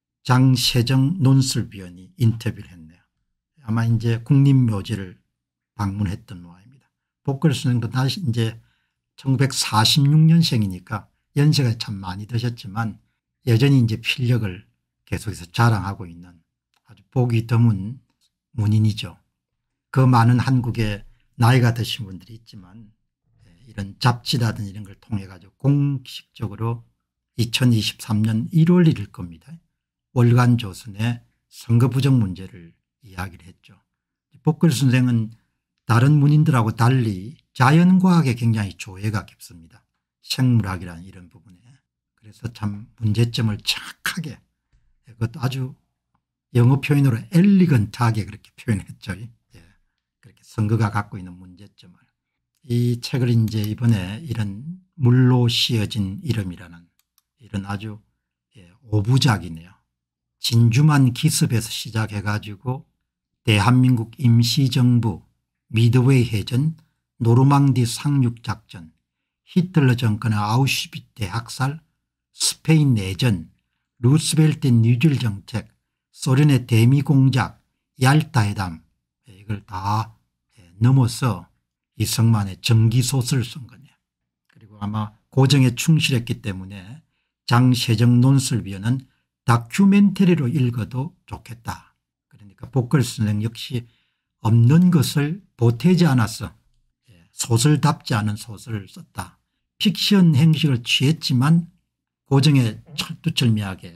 장세정 논술위원이 인터뷰를 했네요. 아마 이제 국립묘지를 방문했던 모양입니다. 복거일 선생도 다시 이제 천구백사십육 년생이니까 연세가 참 많이 드셨지만 여전히 이제 필력을 계속해서 자랑하고 있는 아주 보기 드문 문인이죠. 그 많은 한국에 나이가 드신 분들이 있지만 이런 잡지라든 이런 걸 통해 가지고 공식적으로 이천이십삼 년 일월 일일 겁니다. 월간 조선의 선거 부정 문제를 이야기를 했죠. 복거일 선생은 다른 문인들하고 달리 자연과학에 굉장히 조예가 깊습니다. 생물학이라는 이런 부분에. 그래서 참 문제점을 정확하게 그것도 아주 영어 표현으로 엘리건트하게 그렇게 표현했죠. 예. 그렇게 선거가 갖고 있는 문제점을. 이 책을 이제 이번에 이런 물로 씌어진 이름이라는 이런 아주 예, 오부작이네요. 진주만 기습에서 시작해 가지고 대한민국 임시정부, 미드웨이 해전, 노르망디 상륙작전, 히틀러 정권의 아우슈비츠 학살, 스페인 내전, 루스벨트 뉴딜 정책, 소련의 대미공작, 얄타 회담, 이걸 다 넘어서 이승만의 정기소설을 쓴 거네요. 그리고 아마 고정에 충실했기 때문에 장세정 논설위원은 다큐멘터리로 읽어도 좋겠다. 그러니까 복걸 선생 역시 없는 것을 보태지 않았어. 소설답지 않은 소설을 썼다. 픽션 형식을 취했지만 고정에 철두철미하게.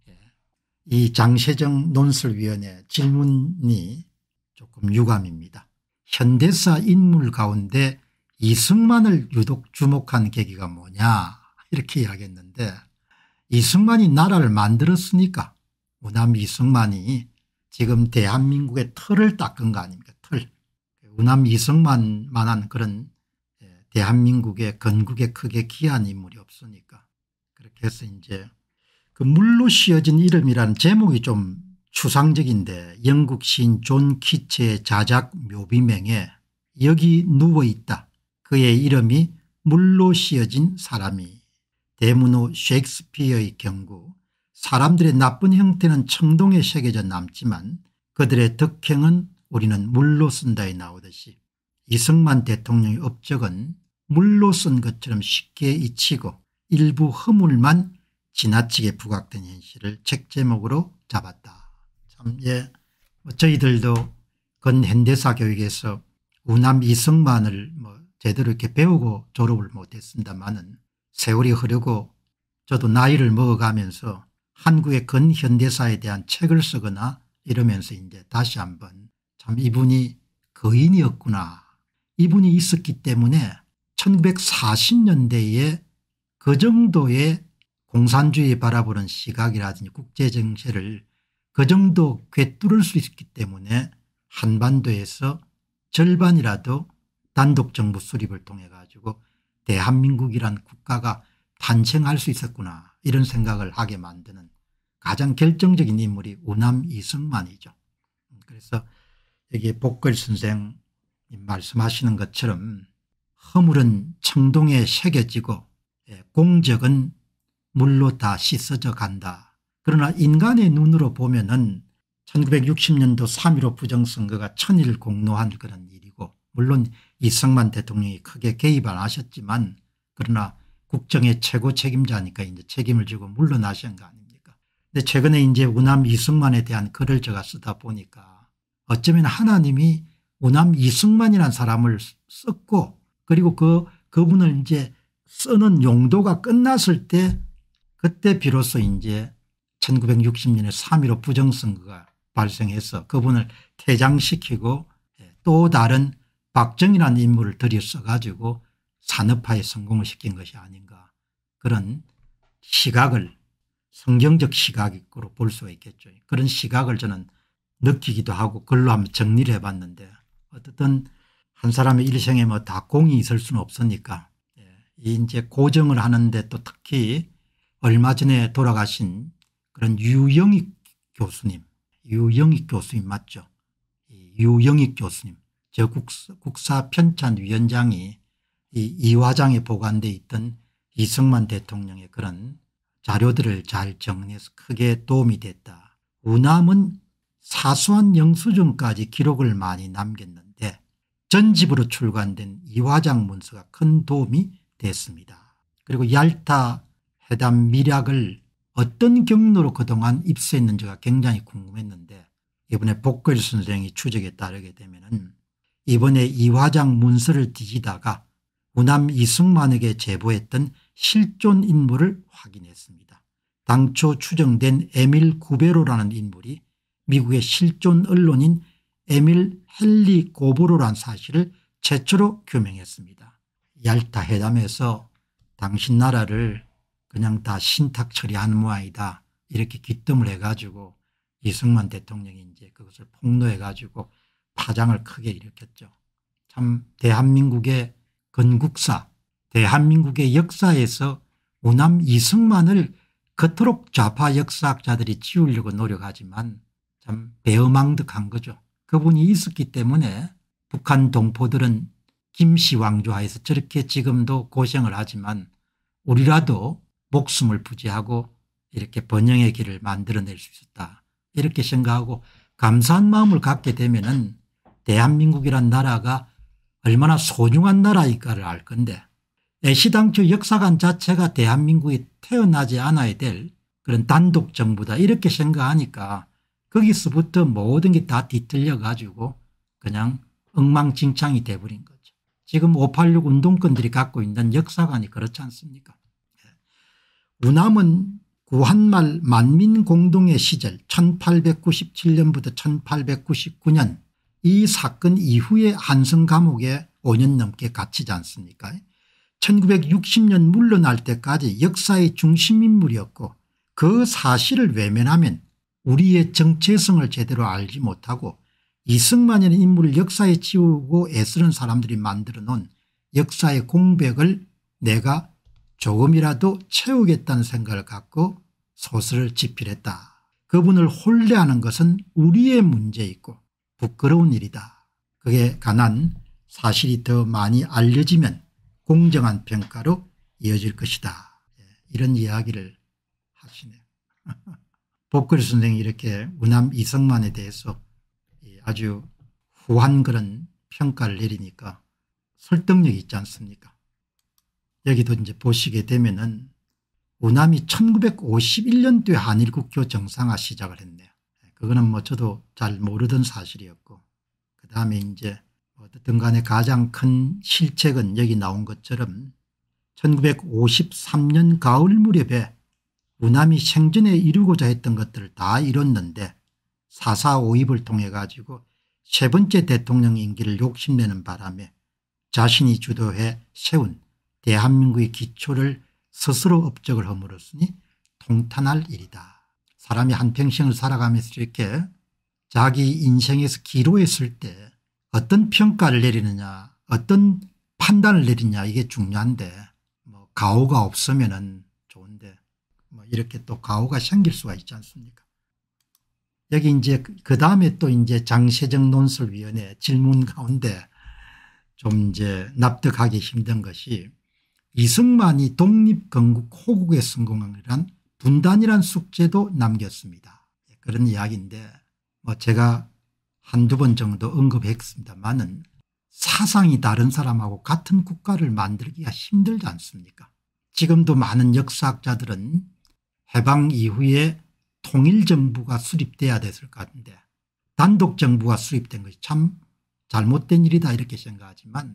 이 장세정 논설위원의 질문이 조금 유감입니다. 현대사 인물 가운데 이승만을 유독 주목한 계기가 뭐냐 이렇게 이야기했는데, 이승만이 나라를 만들었으니까 우남 이승만이 지금 대한민국의 틀을 닦은 거 아닙니까? 틀. 우남 이승만만한 그런 대한민국의 건국에 크게 기여한 인물이 없으니까. 그렇게 해서 이제 그 물로 씌어진 이름이라는 제목이 좀 추상적인데, 영국 시인 존 키츠의 자작 묘비명에 여기 누워있다, 그의 이름이 물로 씌어진 사람이, 대문호 셰익스피어의 경구, 사람들의 나쁜 형태는 청동에 새겨져 남지만 그들의 덕행은 우리는 물로 쓴다에 나오듯이 이승만 대통령의 업적은 물로 쓴 것처럼 쉽게 잊히고 일부 허물만 지나치게 부각된 현실을 책 제목으로 잡았다. 참, 예, 뭐 저희들도 근현대사 교육에서 우남 이승만을 뭐 제대로 이렇게 배우고 졸업을 못했습니다만은 세월이 흐르고 저도 나이를 먹어가면서 한국의 근현대사에 대한 책을 쓰거나 이러면서 이제 다시 한번 참 이분이 거인이었구나, 이분이 있었기 때문에 천구백사십 년대에 그 정도의 공산주의 바라보는 시각이라든지 국제정세를 그 정도 꿰뚫을 수 있기 때문에 한반도에서 절반이라도 단독정부 수립을 통해 가지고 대한민국이란 국가가 탄생할 수 있었구나, 이런 생각을 하게 만드는 가장 결정적인 인물이 우남 이승만이죠. 그래서 여기 복걸 선생 말씀하시는 것처럼 허물은 청동에 새겨지고 공적은 물로 다 씻어져 간다. 그러나 인간의 눈으로 보면은 천구백육십 년도 삼 일오 부정선거가 천일 공로한 그런 일이고, 물론 이승만 대통령이 크게 개입 안 하셨지만 그러나 국정의 최고 책임자니까 이제 책임을 지고 물러나신 거 아닙니까? 근데 최근에 이제 우남 이승만에 대한 글을 제가 쓰다 보니까 어쩌면 하나님이 우남 이승만이라는 사람을 썼고, 그리고 그 그분을 이제 쓰는 용도가 끝났을 때 그때 비로소 이제 천구백육십 년에 삼 일오 부정선거가 발생해서 그분을 퇴장시키고 또 다른 박정희라는 인물을 들여써 가지고 산업화에 성공을 시킨 것이 아닌가, 그런 시각을 성경적 시각으로 볼 수가 있겠죠. 그런 시각을 저는 느끼기도 하고 글로 한번 정리를 해봤는데, 어떻든 한 사람의 일생에 뭐 다 공이 있을 수는 없으니까 이 이제 고정을 하는데 또 특히 얼마 전에 돌아가신 그런 유영익 교수님, 유영익 교수님 맞죠? 유영익 교수님, 저 국사, 국사 편찬위원장이 이 이화장에 보관돼 있던 이승만 대통령의 그런 자료들을 잘 정리해서 크게 도움이 됐다. 우남은 사소한 영수증까지 기록을 많이 남겼는데 전집으로 출간된 이화장 문서가 큰 도움이 됐습니다. 그리고 얄타 회담 미략을 어떤 경로로 그동안 입수했는지가 굉장히 궁금했는데, 이번에 복걸 선생이 추적에 따르게 되면은 이번에 이화장 문서를 뒤지다가 우남 이승만에게 제보했던 실존 인물을 확인했습니다. 당초 추정된 에밀 구베로라는 인물이 미국의 실존 언론인 에밀 헨리 고보로라는 사실을 최초로 규명했습니다. 얄타 회담에서 당신 나라를 그냥 다 신탁 처리하는 모양이다, 이렇게 기뜸을 해가지고 이승만 대통령이 이제 그것을 폭로해 가지고 파장을 크게 일으켰죠. 참 대한민국의 건국사, 대한민국의 역사에서 우남 이승만을 그토록 좌파 역사학자들이 지우려고 노력하지만 참 배은망덕한 거죠. 그분이 있었기 때문에 북한 동포들은 김씨 왕조하에서 저렇게 지금도 고생을 하지만 우리라도 목숨을 부지하고 이렇게 번영의 길을 만들어낼 수 있었다, 이렇게 생각하고 감사한 마음을 갖게 되면은 대한민국이란 나라가 얼마나 소중한 나라일까를 알 건데, 애시당초 역사관 자체가 대한민국이 태어나지 않아야 될 그런 단독 정부다 이렇게 생각하니까 거기서부터 모든 게 다 뒤틀려 가지고 그냥 엉망진창이 돼버린 거죠. 지금 오팔육 운동권들이 갖고 있는 역사관이 그렇지 않습니까? 우남은 구한말 만민공동의 시절 천팔백구십칠 년부터 천팔백구십구 년 이 사건 이후에 한성 감옥에 오 년 넘게 갇히지 않습니까? 천구백육십 년 물러날 때까지 역사의 중심인물이었고 그 사실을 외면하면 우리의 정체성을 제대로 알지 못하고 이승만이라는 인물을 역사에 지우고 애쓰는 사람들이 만들어 놓은 역사의 공백을 내가 조금이라도 채우겠다는 생각을 갖고 소설을 집필했다. 그분을 혼례하는 것은 우리의 문제이고 부끄러운 일이다. 그에 관한 사실이 더 많이 알려지면 공정한 평가로 이어질 것이다. 이런 이야기를 하시네요. 복걸 선생이 이렇게 우남 이승만에 대해서 아주 후한 그런 평가를 내리니까 설득력이 있지 않습니까? 여기도 이제 보시게 되면은 우남이 천구백오십일 년도에 한일국교 정상화 시작을 했네요. 그거는 뭐 저도 잘 모르던 사실이었고, 그 다음에 이제 어쨌든 간에 가장 큰 실책은 여기 나온 것처럼 천구백오십삼 년 가을 무렵에 우남이 생전에 이루고자 했던 것들을 다 이뤘는데 사사오입을 통해 가지고 세 번째 대통령 임기를 욕심내는 바람에 자신이 주도해 세운 대한민국의 기초를 스스로 업적을 허물었으니 통탄할 일이다. 사람이 한평생을 살아가면서 이렇게 자기 인생에서 기로했을 때 어떤 평가를 내리느냐, 어떤 판단을 내리냐, 이게 중요한데 뭐 가오가 없으면은 좋은데 뭐 이렇게 또 가오가 생길 수가 있지 않습니까? 여기 이제 그 다음에 또 이제 장세정 논설위원회 질문 가운데 좀 이제 납득하기 힘든 것이 이승만이 독립건국 호국에 성공한 분단이란 숙제도 남겼습니다. 그런 이야기인데 뭐 제가 한두 번 정도 언급했습니다만은 사상이 다른 사람하고 같은 국가를 만들기가 힘들지 않습니까? 지금도 많은 역사학자들은 해방 이후에 통일정부가 수립돼야 됐을 것 같은데 단독정부가 수립된 것이 참 잘못된 일이다 이렇게 생각하지만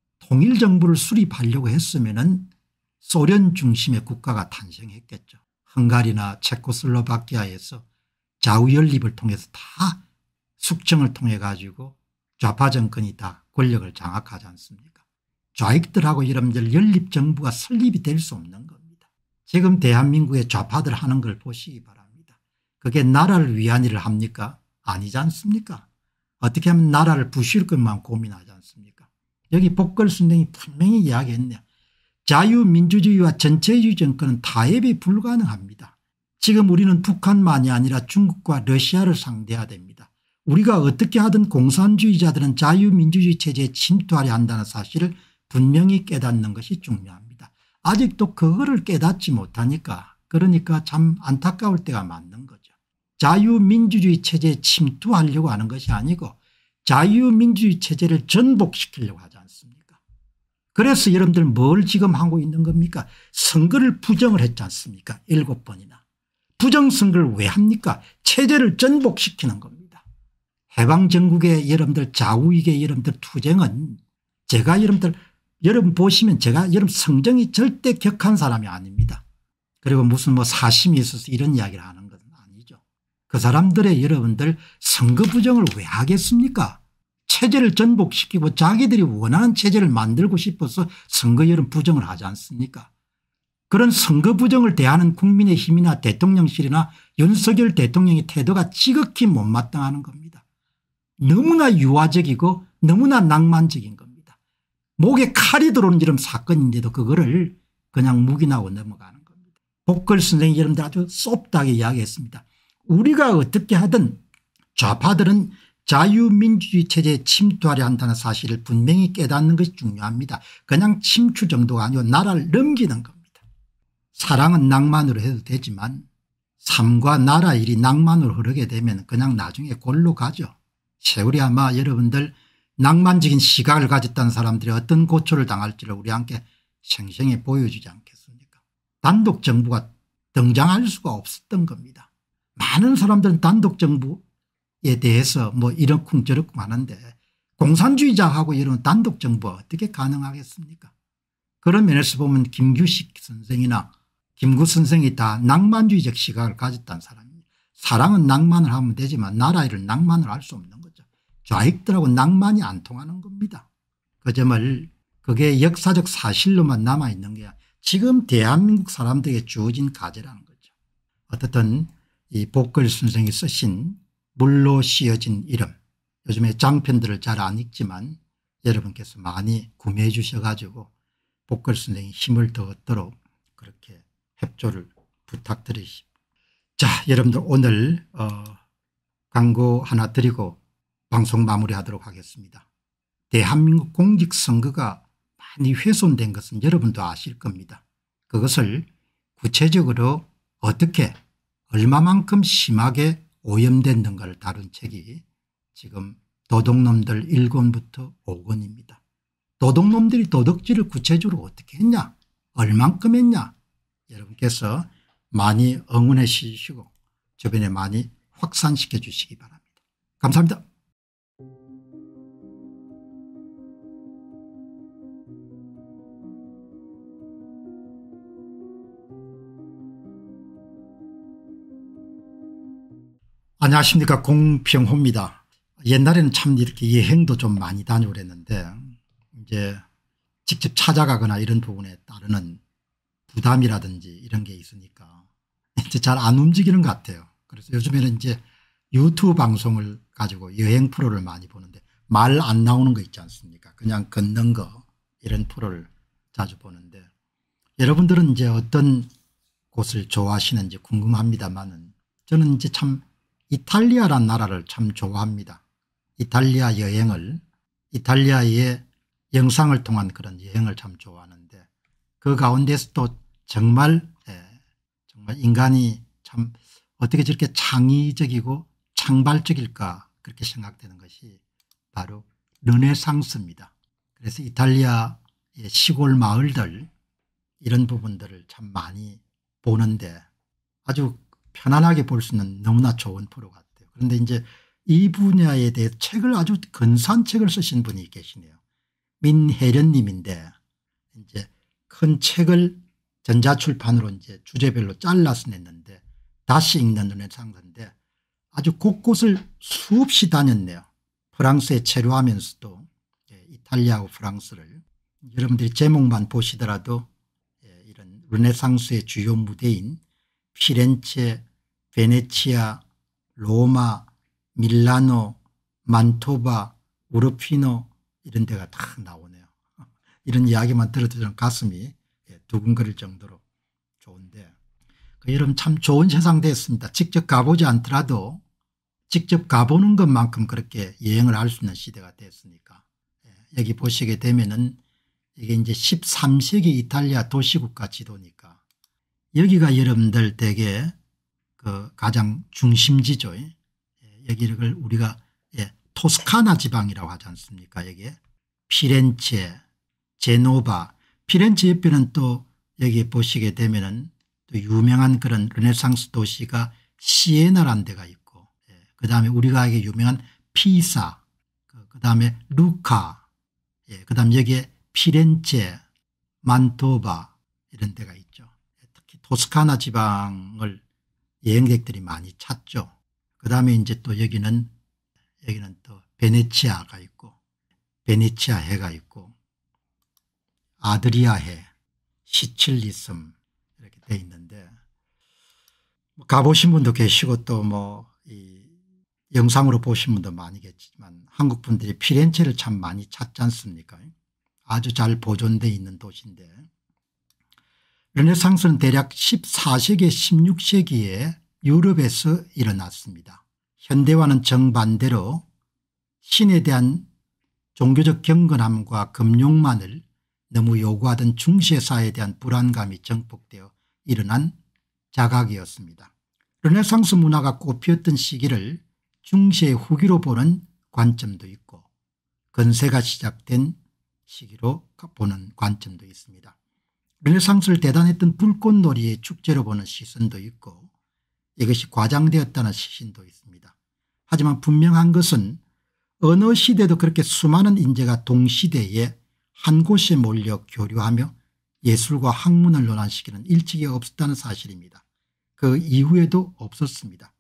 통일정부를 수립하려고 했으면은 소련 중심의 국가가 탄생했겠죠. 헝가리나 체코슬로바키아에서 좌우연립을 통해서 다 숙청을 통해 가지고 좌파 정권이 다 권력을 장악하지 않습니까? 좌익들하고 여러분들 연립정부가 설립이 될 수 없는 겁니다. 지금 대한민국의 좌파들 하는 걸 보시기 바랍니다. 그게 나라를 위한 일을 합니까? 아니지 않습니까? 어떻게 하면 나라를 부실 것만 고민하지 않습니까? 여기 복걸 선생이 분명히 이야기했네요. 자유민주주의와 전체주의 정권은 타협이 불가능합니다. 지금 우리는 북한만이 아니라 중국과 러시아를 상대해야 됩니다. 우리가 어떻게 하든 공산주의자들은 자유민주주의 체제에 침투하려 한다는 사실을 분명히 깨닫는 것이 중요합니다. 아직도 그거를 깨닫지 못하니까 그러니까 참 안타까울 때가 많는 거죠. 자유민주주의 체제에 침투하려고 하는 것이 아니고 자유민주주의 체제를 전복시키려고 하지 않습니까? 그래서 여러분들 뭘 지금 하고 있는 겁니까? 선거를 부정을 했지 않습니까? 일곱 번이나. 부정선거를 왜 합니까? 체제를 전복시키는 겁니다. 해방전국의 여러분들 좌우익의 여러분들 투쟁은 제가 여러분들 여러분 보시면 제가 여러분 성정이 절대 격한 사람이 아닙니다. 그리고 무슨 뭐 사심이 있어서 이런 이야기를 하는 것은 아니죠. 그 사람들의 여러분들 선거 부정을 왜 하겠습니까? 체제를 전복시키고 자기들이 원하는 체제를 만들고 싶어서 선거 여론 부정을 하지 않습니까? 그런 선거 부정을 대하는 국민의힘이나 대통령실이나 윤석열 대통령의 태도가 지극히 못마땅하는 겁니다. 너무나 유화적이고 너무나 낭만적인 겁니다. 목에 칼이 들어오는 이런 사건인데도 그거를 그냥 묵인하고 넘어가는 겁니다. 복걸 선생이 여러분들 아주 쏙하게 이야기했습니다. 우리가 어떻게 하든 좌파들은 자유민주주의 체제에 침투하려 한다는 사실을 분명히 깨닫는 것이 중요합니다. 그냥 침투 정도가 아니고 나라를 넘기는 겁니다. 사랑은 낭만으로 해도 되지만 삶과 나라 일이 낭만으로 흐르게 되면 그냥 나중에 골로 가죠. 세월이 아마 여러분들 낭만적인 시각을 가졌다는 사람들이 어떤 고초를 당할지를 우리 함께 생생히 보여주지 않겠습니까? 단독 정부가 등장할 수가 없었던 겁니다. 많은 사람들은 단독 정부에 대해서 뭐 이렇쿵 저렇쿵 하는데 공산주의자하고 이런 단독 정부가 어떻게 가능하겠습니까? 그런 면에서 보면 김규식 선생이나 김구 선생이 다 낭만주의적 시각을 가졌다는 사람입니다. 사랑은 낭만을 하면 되지만 나라 일을 낭만을 할 수 없는 거죠. 좌익들하고 낭만이 안 통하는 겁니다. 그 점을 그게 역사적 사실로만 남아있는 게 지금 대한민국 사람들에게 주어진 과제라는 거죠. 어떻든 이 복걸 선생이 쓰신 물로 씌어진 이름, 요즘에 장편들을 잘 안 읽지만 여러분께서 많이 구매해 주셔가지고 복걸 선생이 힘을 더 얻도록 그렇게 협조를 부탁드리십니다. 자, 여러분들 오늘 어, 광고 하나 드리고 방송 마무리하도록 하겠습니다. 대한민국 공직선거가 많이 훼손된 것은 여러분도 아실 겁니다. 그것을 구체적으로 어떻게 얼마만큼 심하게 오염됐는가를 다룬 책이 지금 도둑놈들 일 권부터 오 권입니다. 도둑놈들이 도둑질을 구체적으로 어떻게 했냐, 얼만큼 했냐, 여러분께서 많이 응원해 주시고 주변에 많이 확산시켜 주시기 바랍니다. 감사합니다. 안녕하십니까, 공평호입니다. 옛날에는 참 이렇게 여행도 좀 많이 다니고 그랬는데 이제 직접 찾아가거나 이런 부분에 따르는 부담이라든지 이런 게 있으니까 이제 잘 안 움직이는 것 같아요. 그래서 요즘에는 이제 유튜브 방송을 가지고 여행 프로를 많이 보는데 말 안 나오는 거 있지 않습니까? 그냥 걷는 거 이런 프로를 자주 보는데 여러분들은 이제 어떤 곳을 좋아하시는지 궁금합니다만은 저는 이제 참 이탈리아란 나라를 참 좋아합니다. 이탈리아 여행을, 이탈리아의 영상을 통한 그런 여행을 참 좋아하는데 그 가운데서도 정말 예, 정말 인간이 참 어떻게 저렇게 창의적이고 창발적일까 그렇게 생각되는 것이 바로 르네상스입니다. 그래서 이탈리아의 시골 마을들 이런 부분들을 참 많이 보는데 아주 편안하게 볼 수 있는 너무나 좋은 프로 같아요. 그런데 이제 이 분야에 대해 책을 아주 근사한 책을 쓰신 분이 계시네요. 민혜련님인데 이제 큰 책을 전자출판으로 이제 주제별로 잘라서 냈는데 다시 읽는 르네상스인데 아주 곳곳을 수없이 다녔네요. 프랑스에 체류하면서도 이탈리아하고 프랑스를 여러분들이 제목만 보시더라도 이런 르네상스의 주요 무대인 피렌체, 베네치아, 로마, 밀라노, 만토바, 우르피노 이런 데가 다 나오네요. 이런 이야기만 들어도 저는 가슴이 두근거릴 정도로 좋은데 여러분 참 좋은 세상 됐습니다. 직접 가보지 않더라도 직접 가보는 것만큼 그렇게 여행을 할 수 있는 시대가 됐으니까 여기 보시게 되면은 이게 이제 십삼 세기 이탈리아 도시국가 지도니까 여기가 여러분들 되게 그 가장 중심지죠. 여기를 우리가 예, 토스카나 지방이라고 하지 않습니까? 여기에 피렌체, 제노바, 피렌체 옆에는 또 여기 보시게 되면은 또 유명한 그런 르네상스 도시가 시에나라는 데가 있고 예, 그다음에 우리가 알기 유명한 피사, 그, 그다음에 루카, 예, 그다음 여기에 피렌체, 만토바 이런 데가 있죠. 특히 토스카나 지방을 여행객들이 많이 찾죠. 그다음에 이제 또 여기는 여기는 또 베네치아가 있고 베네치아 해가 있고 아드리아 해, 시칠리 섬, 돼 있는데 가보신 분도 계시고 또 뭐 이 영상으로 보신 분도 많이 계시지만 한국 분들이 피렌체를 참 많이 찾지 않습니까? 아주 잘 보존되어 있는 도시인데 르네상스는 대략 십사 세기 십육 세기에 유럽에서 일어났습니다. 현대와는 정반대로 신에 대한 종교적 경건함과 금욕만을 너무 요구하던 중세사회에 대한 불안감이 정복되어 일어난 자각이었습니다. 르네상스 문화가 꽃피었던 시기를 중세 후기로 보는 관점도 있고 건세가 시작된 시기로 보는 관점도 있습니다. 르네상스를 대단했던 불꽃놀이의 축제로 보는 시선도 있고 이것이 과장되었다는 시신도 있습니다. 하지만 분명한 것은 어느 시대도 그렇게 수많은 인재가 동시대에 한 곳에 몰려 교류하며 예술과 학문을 논한 시기는 일찍이 없었다는 사실입니다. 그 이후에도 없었습니다.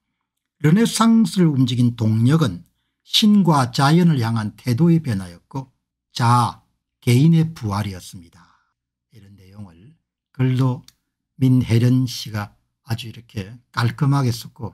르네상스를 움직인 동력은 신과 자연을 향한 태도의 변화였고 자아 개인의 부활이었습니다. 이런 내용을 글로 민혜련 씨가 아주 이렇게 깔끔하게 썼고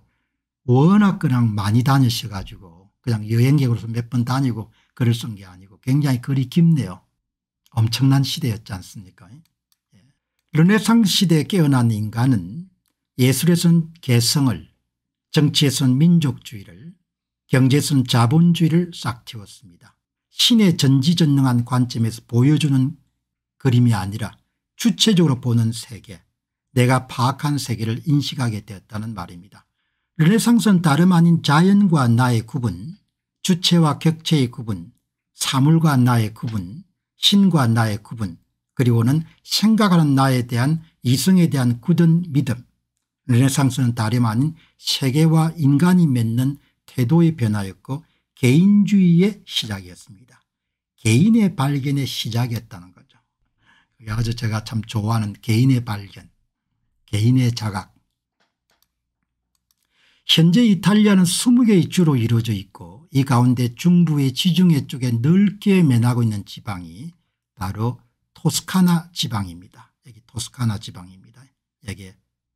워낙 그냥 많이 다니셔가지고 그냥 여행객으로서 몇 번 다니고 글을 쓴 게 아니고 굉장히 글이 깊네요. 엄청난 시대였지 않습니까? 예. 르네상스 시대에 깨어난 인간은 예술에서는 개성을, 정치에서는 민족주의를, 경제에서는 자본주의를 싹 틔웠습니다. 신의 전지전능한 관점에서 보여주는 그림이 아니라 주체적으로 보는 세계, 내가 파악한 세계를 인식하게 되었다는 말입니다. 르네상스는 다름 아닌 자연과 나의 구분, 주체와 격체의 구분, 사물과 나의 구분, 신과 나의 구분, 그리고는 생각하는 나에 대한 이성에 대한 굳은 믿음. 르네상스는 다름 아닌 세계와 인간이 맺는 태도의 변화였고 개인주의의 시작이었습니다. 개인의 발견의 시작이었다는 거죠. 그게 아주 제가 참 좋아하는 개인의 발견, 개인의 자각. 현재 이탈리아는 스무 개의 주로 이루어져 있고 이 가운데 중부의 지중해 쪽에 넓게 면하고 있는 지방이 바로 토스카나 지방입니다. 여기 토스카나 지방입니다. 여기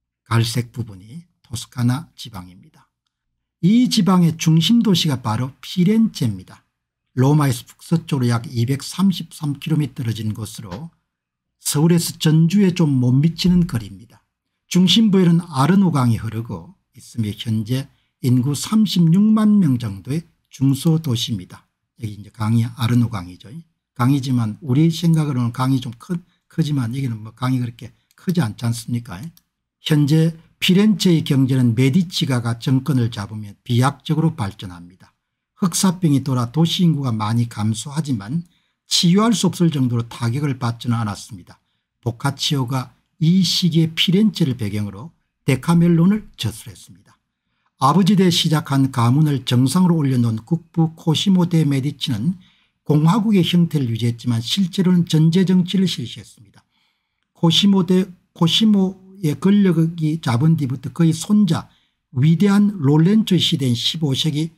갈색 부분이 토스카나 지방입니다. 이 지방의 중심 도시가 바로 피렌체입니다. 로마에서 북서쪽으로 약 이백삼십삼 킬로미터 떨어진 곳으로 서울에서 전주에 좀 못 미치는 거리입니다. 중심부에는 아르노강이 흐르고 있으며 현재 인구 삼십육만 명 정도의 중소도시입니다. 여기 이제 강이 아르노강이죠. 강이지만 우리 생각으로는 강이 좀 크, 크지만 여기는 뭐 강이 그렇게 크지 않지 않습니까? 현재 피렌체의 경제는 메디치가가 정권을 잡으며 비약적으로 발전합니다. 흑사병이 돌아 도시 인구가 많이 감소하지만 치유할 수 없을 정도로 타격을 받지는 않았습니다. 보카치오가 이 시기의 피렌체를 배경으로 데카멜론을 저술했습니다. 아버지 대 시작한 가문을 정상으로 올려놓은 국부 코시모 데 메디치는 공화국의 형태를 유지했지만 실제로는 전제정치를 실시했습니다. 코시모 데 코시모의 권력이 잡은 뒤부터 그의 손자 위대한 롤렌조 시대인 십오 세기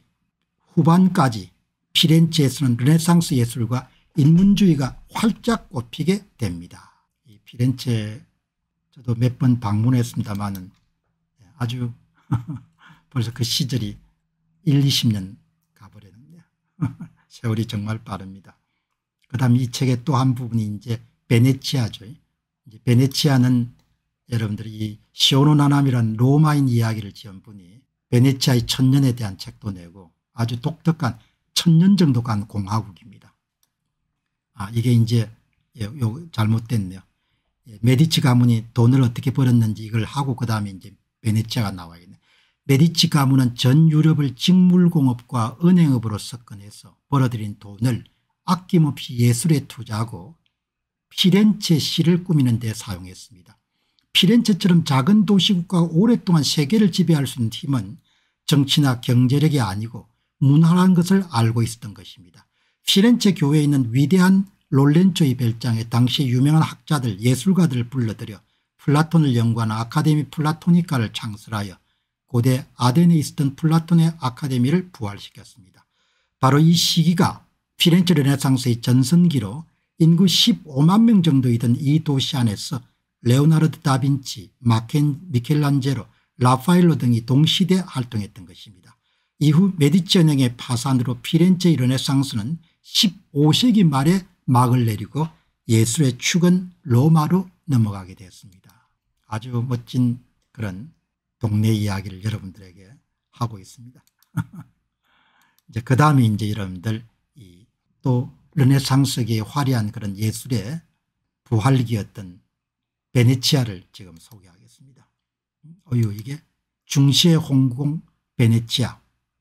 후반까지 피렌체에서는 르네상스 예술과 인문주의가 활짝 꽃피게 됩니다. 이 피렌체 저도 몇 번 방문했습니다마는 아주 벌써 그 시절이 일, 이십 년 가버렸네요. 세월이 정말 빠릅니다. 그다음 이 책의 또 한 부분이 이제 베네치아죠. 이제 베네치아는 여러분들이 이 시오노 나나미라는 로마인 이야기를 지은 분이 베네치아의 천년에 대한 책도 내고 아주 독특한 천년 정도 간 공화국입니다. 아 이게 이제 요, 요 잘못됐네요. 메디치 가문이 돈을 어떻게 벌었는지 이걸 하고 그다음에 이제 베네치아가 나와있네. 메디치 가문은 전 유럽을 직물공업과 은행업으로 섞어내서 벌어들인 돈을 아낌없이 예술에 투자하고 피렌체 시를 꾸미는 데 사용했습니다. 피렌체처럼 작은 도시국가가 오랫동안 세계를 지배할 수 있는 힘은 정치나 경제력이 아니고 문화라는 것을 알고 있었던 것입니다. 피렌체 교회에 있는 위대한 롤렌조의 별장에 당시 유명한 학자들 예술가들을 불러들여 플라톤을 연구하는 아카데미 플라토니카를 창설하여 고대 아덴에 있었던 플라톤의 아카데미를 부활시켰습니다. 바로 이 시기가 피렌체 르네상스의 전성기로 인구 십오만 명 정도 있던 이 도시 안에서 레오나르도 다빈치, 마켄, 미켈란젤로, 라파엘로 등이 동시대 활동했던 것입니다. 이후 메디치 은행의 파산으로 피렌체의 르네상스는 십오 세기 말에 막을 내리고 예술의 축은 로마로 넘어가게 되었습니다. 아주 멋진 그런 동네 이야기를 여러분들에게 하고 있습니다. 이제 그 다음에 이제 여러분들 이 또 르네상스계의 화려한 그런 예술의 부활기였던 베네치아를 지금 소개하겠습니다. 어유 이게 중시의 홍콩 베네치아.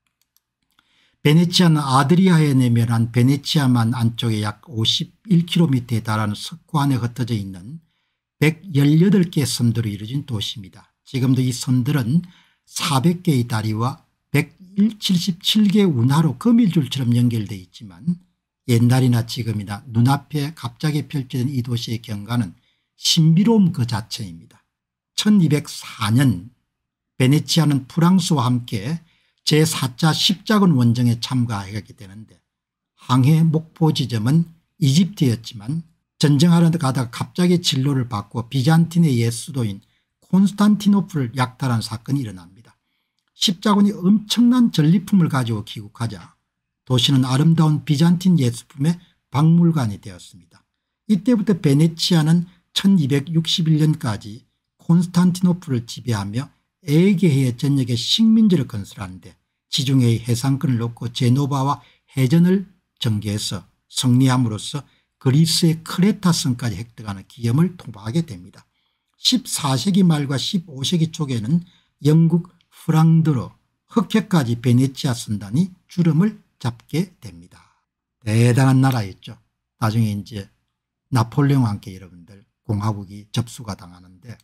베네치아는 아드리아에 내면한 베네치아만 안쪽에 약 오십일 킬로미터에 달하는 석관에 흩어져 있는 백십팔 개의 섬들로 이루어진 도시입니다. 지금도 이 섬들은 사백 개의 다리와 백칠십칠 개의 운하로 거밀줄처럼 연결되어 있지만 옛날이나 지금이나 눈앞에 갑자기 펼쳐진 이 도시의 경관은 신비로움 그 자체입니다. 천이백사 년 베네치아는 프랑스와 함께 제사 차 십자군 원정에 참가하게 되는데 항해 목표 지점은 이집트였지만 전쟁하러 가다가 갑자기 진로를 바꾸어 비잔틴의 옛 수도인 콘스탄티노플을 약탈한 사건이 일어납니다. 십자군이 엄청난 전리품을 가지고 귀국하자 도시는 아름다운 비잔틴 예술품의 박물관이 되었습니다. 이때부터 베네치아는 천이백육십일 년까지 콘스탄티노플을 지배하며 에게해의 전역에 식민지를 건설하는데 지중해의 해상권을 놓고 제노바와 해전을 전개해서 승리함으로써 그리스의 크레타 성까지 획득하는 기염을 도모하게 됩니다. 십사 세기 말과 십오 세기 초에는 영국 프랑드로 흑해까지 베네치아 선단이 주름을 잡게 됩니다. 대단한 나라였죠. 나중에 이제 나폴레옹과 함께 여러분들 공화국이 접수가 당하는데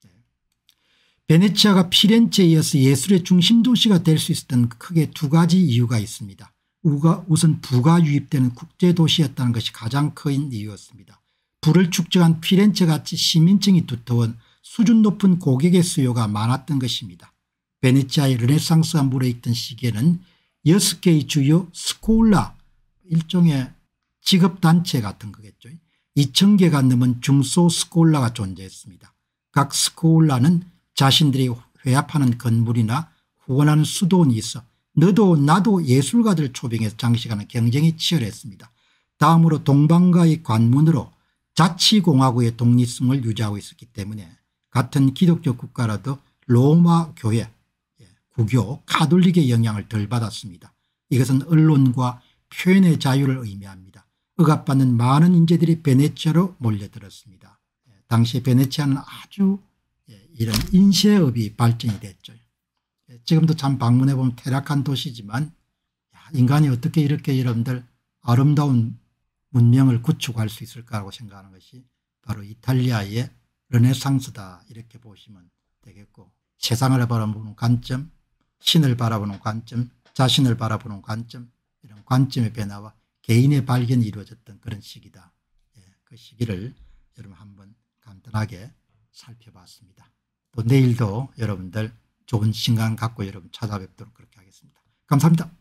베네치아가 피렌체에 이어서 예술의 중심 도시가 될 수 있었던 크게 두 가지 이유가 있습니다. 우선 부가 유입되는 국제도시였다는 것이 가장 큰 이유였습니다. 부를 축적한 피렌체같이 시민층이 두터운 수준 높은 고객의 수요가 많았던 것입니다. 베네치아의 르네상스가 무르익던 시기에는 여섯 개의 주요 스콜라 일종의 직업단체 같은 거겠죠. 이천 개가 넘은 중소 스콜라가 존재했습니다. 각 스콜라는 자신들이 회합하는 건물이나 후원하는 수도원이 있어 너도 나도 예술가들 초빙해서 장식하는 경쟁이 치열했습니다. 다음으로 동방과의 관문으로 자치공화국의 독립성을 유지하고 있었기 때문에 같은 기독교 국가라도 로마 교회 구교 가톨릭의 영향을 덜 받았습니다. 이것은 언론과 표현의 자유를 의미합니다. 억압받는 많은 인재들이 베네치아로 몰려들었습니다. 당시 베네치아는 아주 이런 인쇄업이 발전이 됐죠. 지금도 참 방문해 보면 퇴락한 도시지만 인간이 어떻게 이렇게 여러분들 아름다운 문명을 구축할 수 있을까라고 생각하는 것이 바로 이탈리아의 르네상스다 이렇게 보시면 되겠고 세상을 바라보는 관점, 신을 바라보는 관점, 자신을 바라보는 관점 이런 관점의 변화와 개인의 발견이 이루어졌던 그런 시기다. 예, 그 시기를 여러분 한번 간단하게 살펴봤습니다. 또 내일도 여러분들 좋은 시간 갖고 여러분 찾아뵙도록 그렇게 하겠습니다. 감사합니다.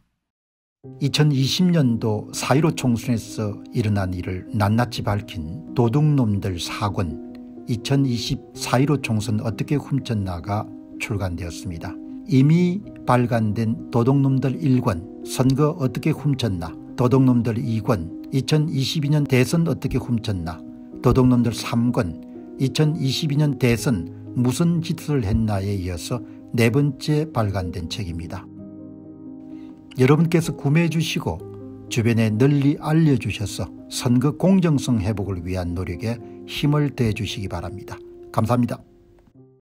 이천이십 년도 사 일오 총선에서 일어난 일을 낱낱이 밝힌 도둑놈들 사 권 이천이십 사 일오 총선 어떻게 훔쳤나가 출간되었습니다. 이미 발간된 도둑놈들 일 권 선거 어떻게 훔쳤나, 도둑놈들 이 권 이천이십이 년 대선 어떻게 훔쳤나, 도둑놈들 삼 권 이천이십이 년 대선 무슨 짓을 했나에 이어서 네 번째 발간된 책입니다. 여러분께서 구매해 주시고 주변에 널리 알려주셔서 선거 공정성 회복을 위한 노력에 힘을 더해 주시기 바랍니다. 감사합니다.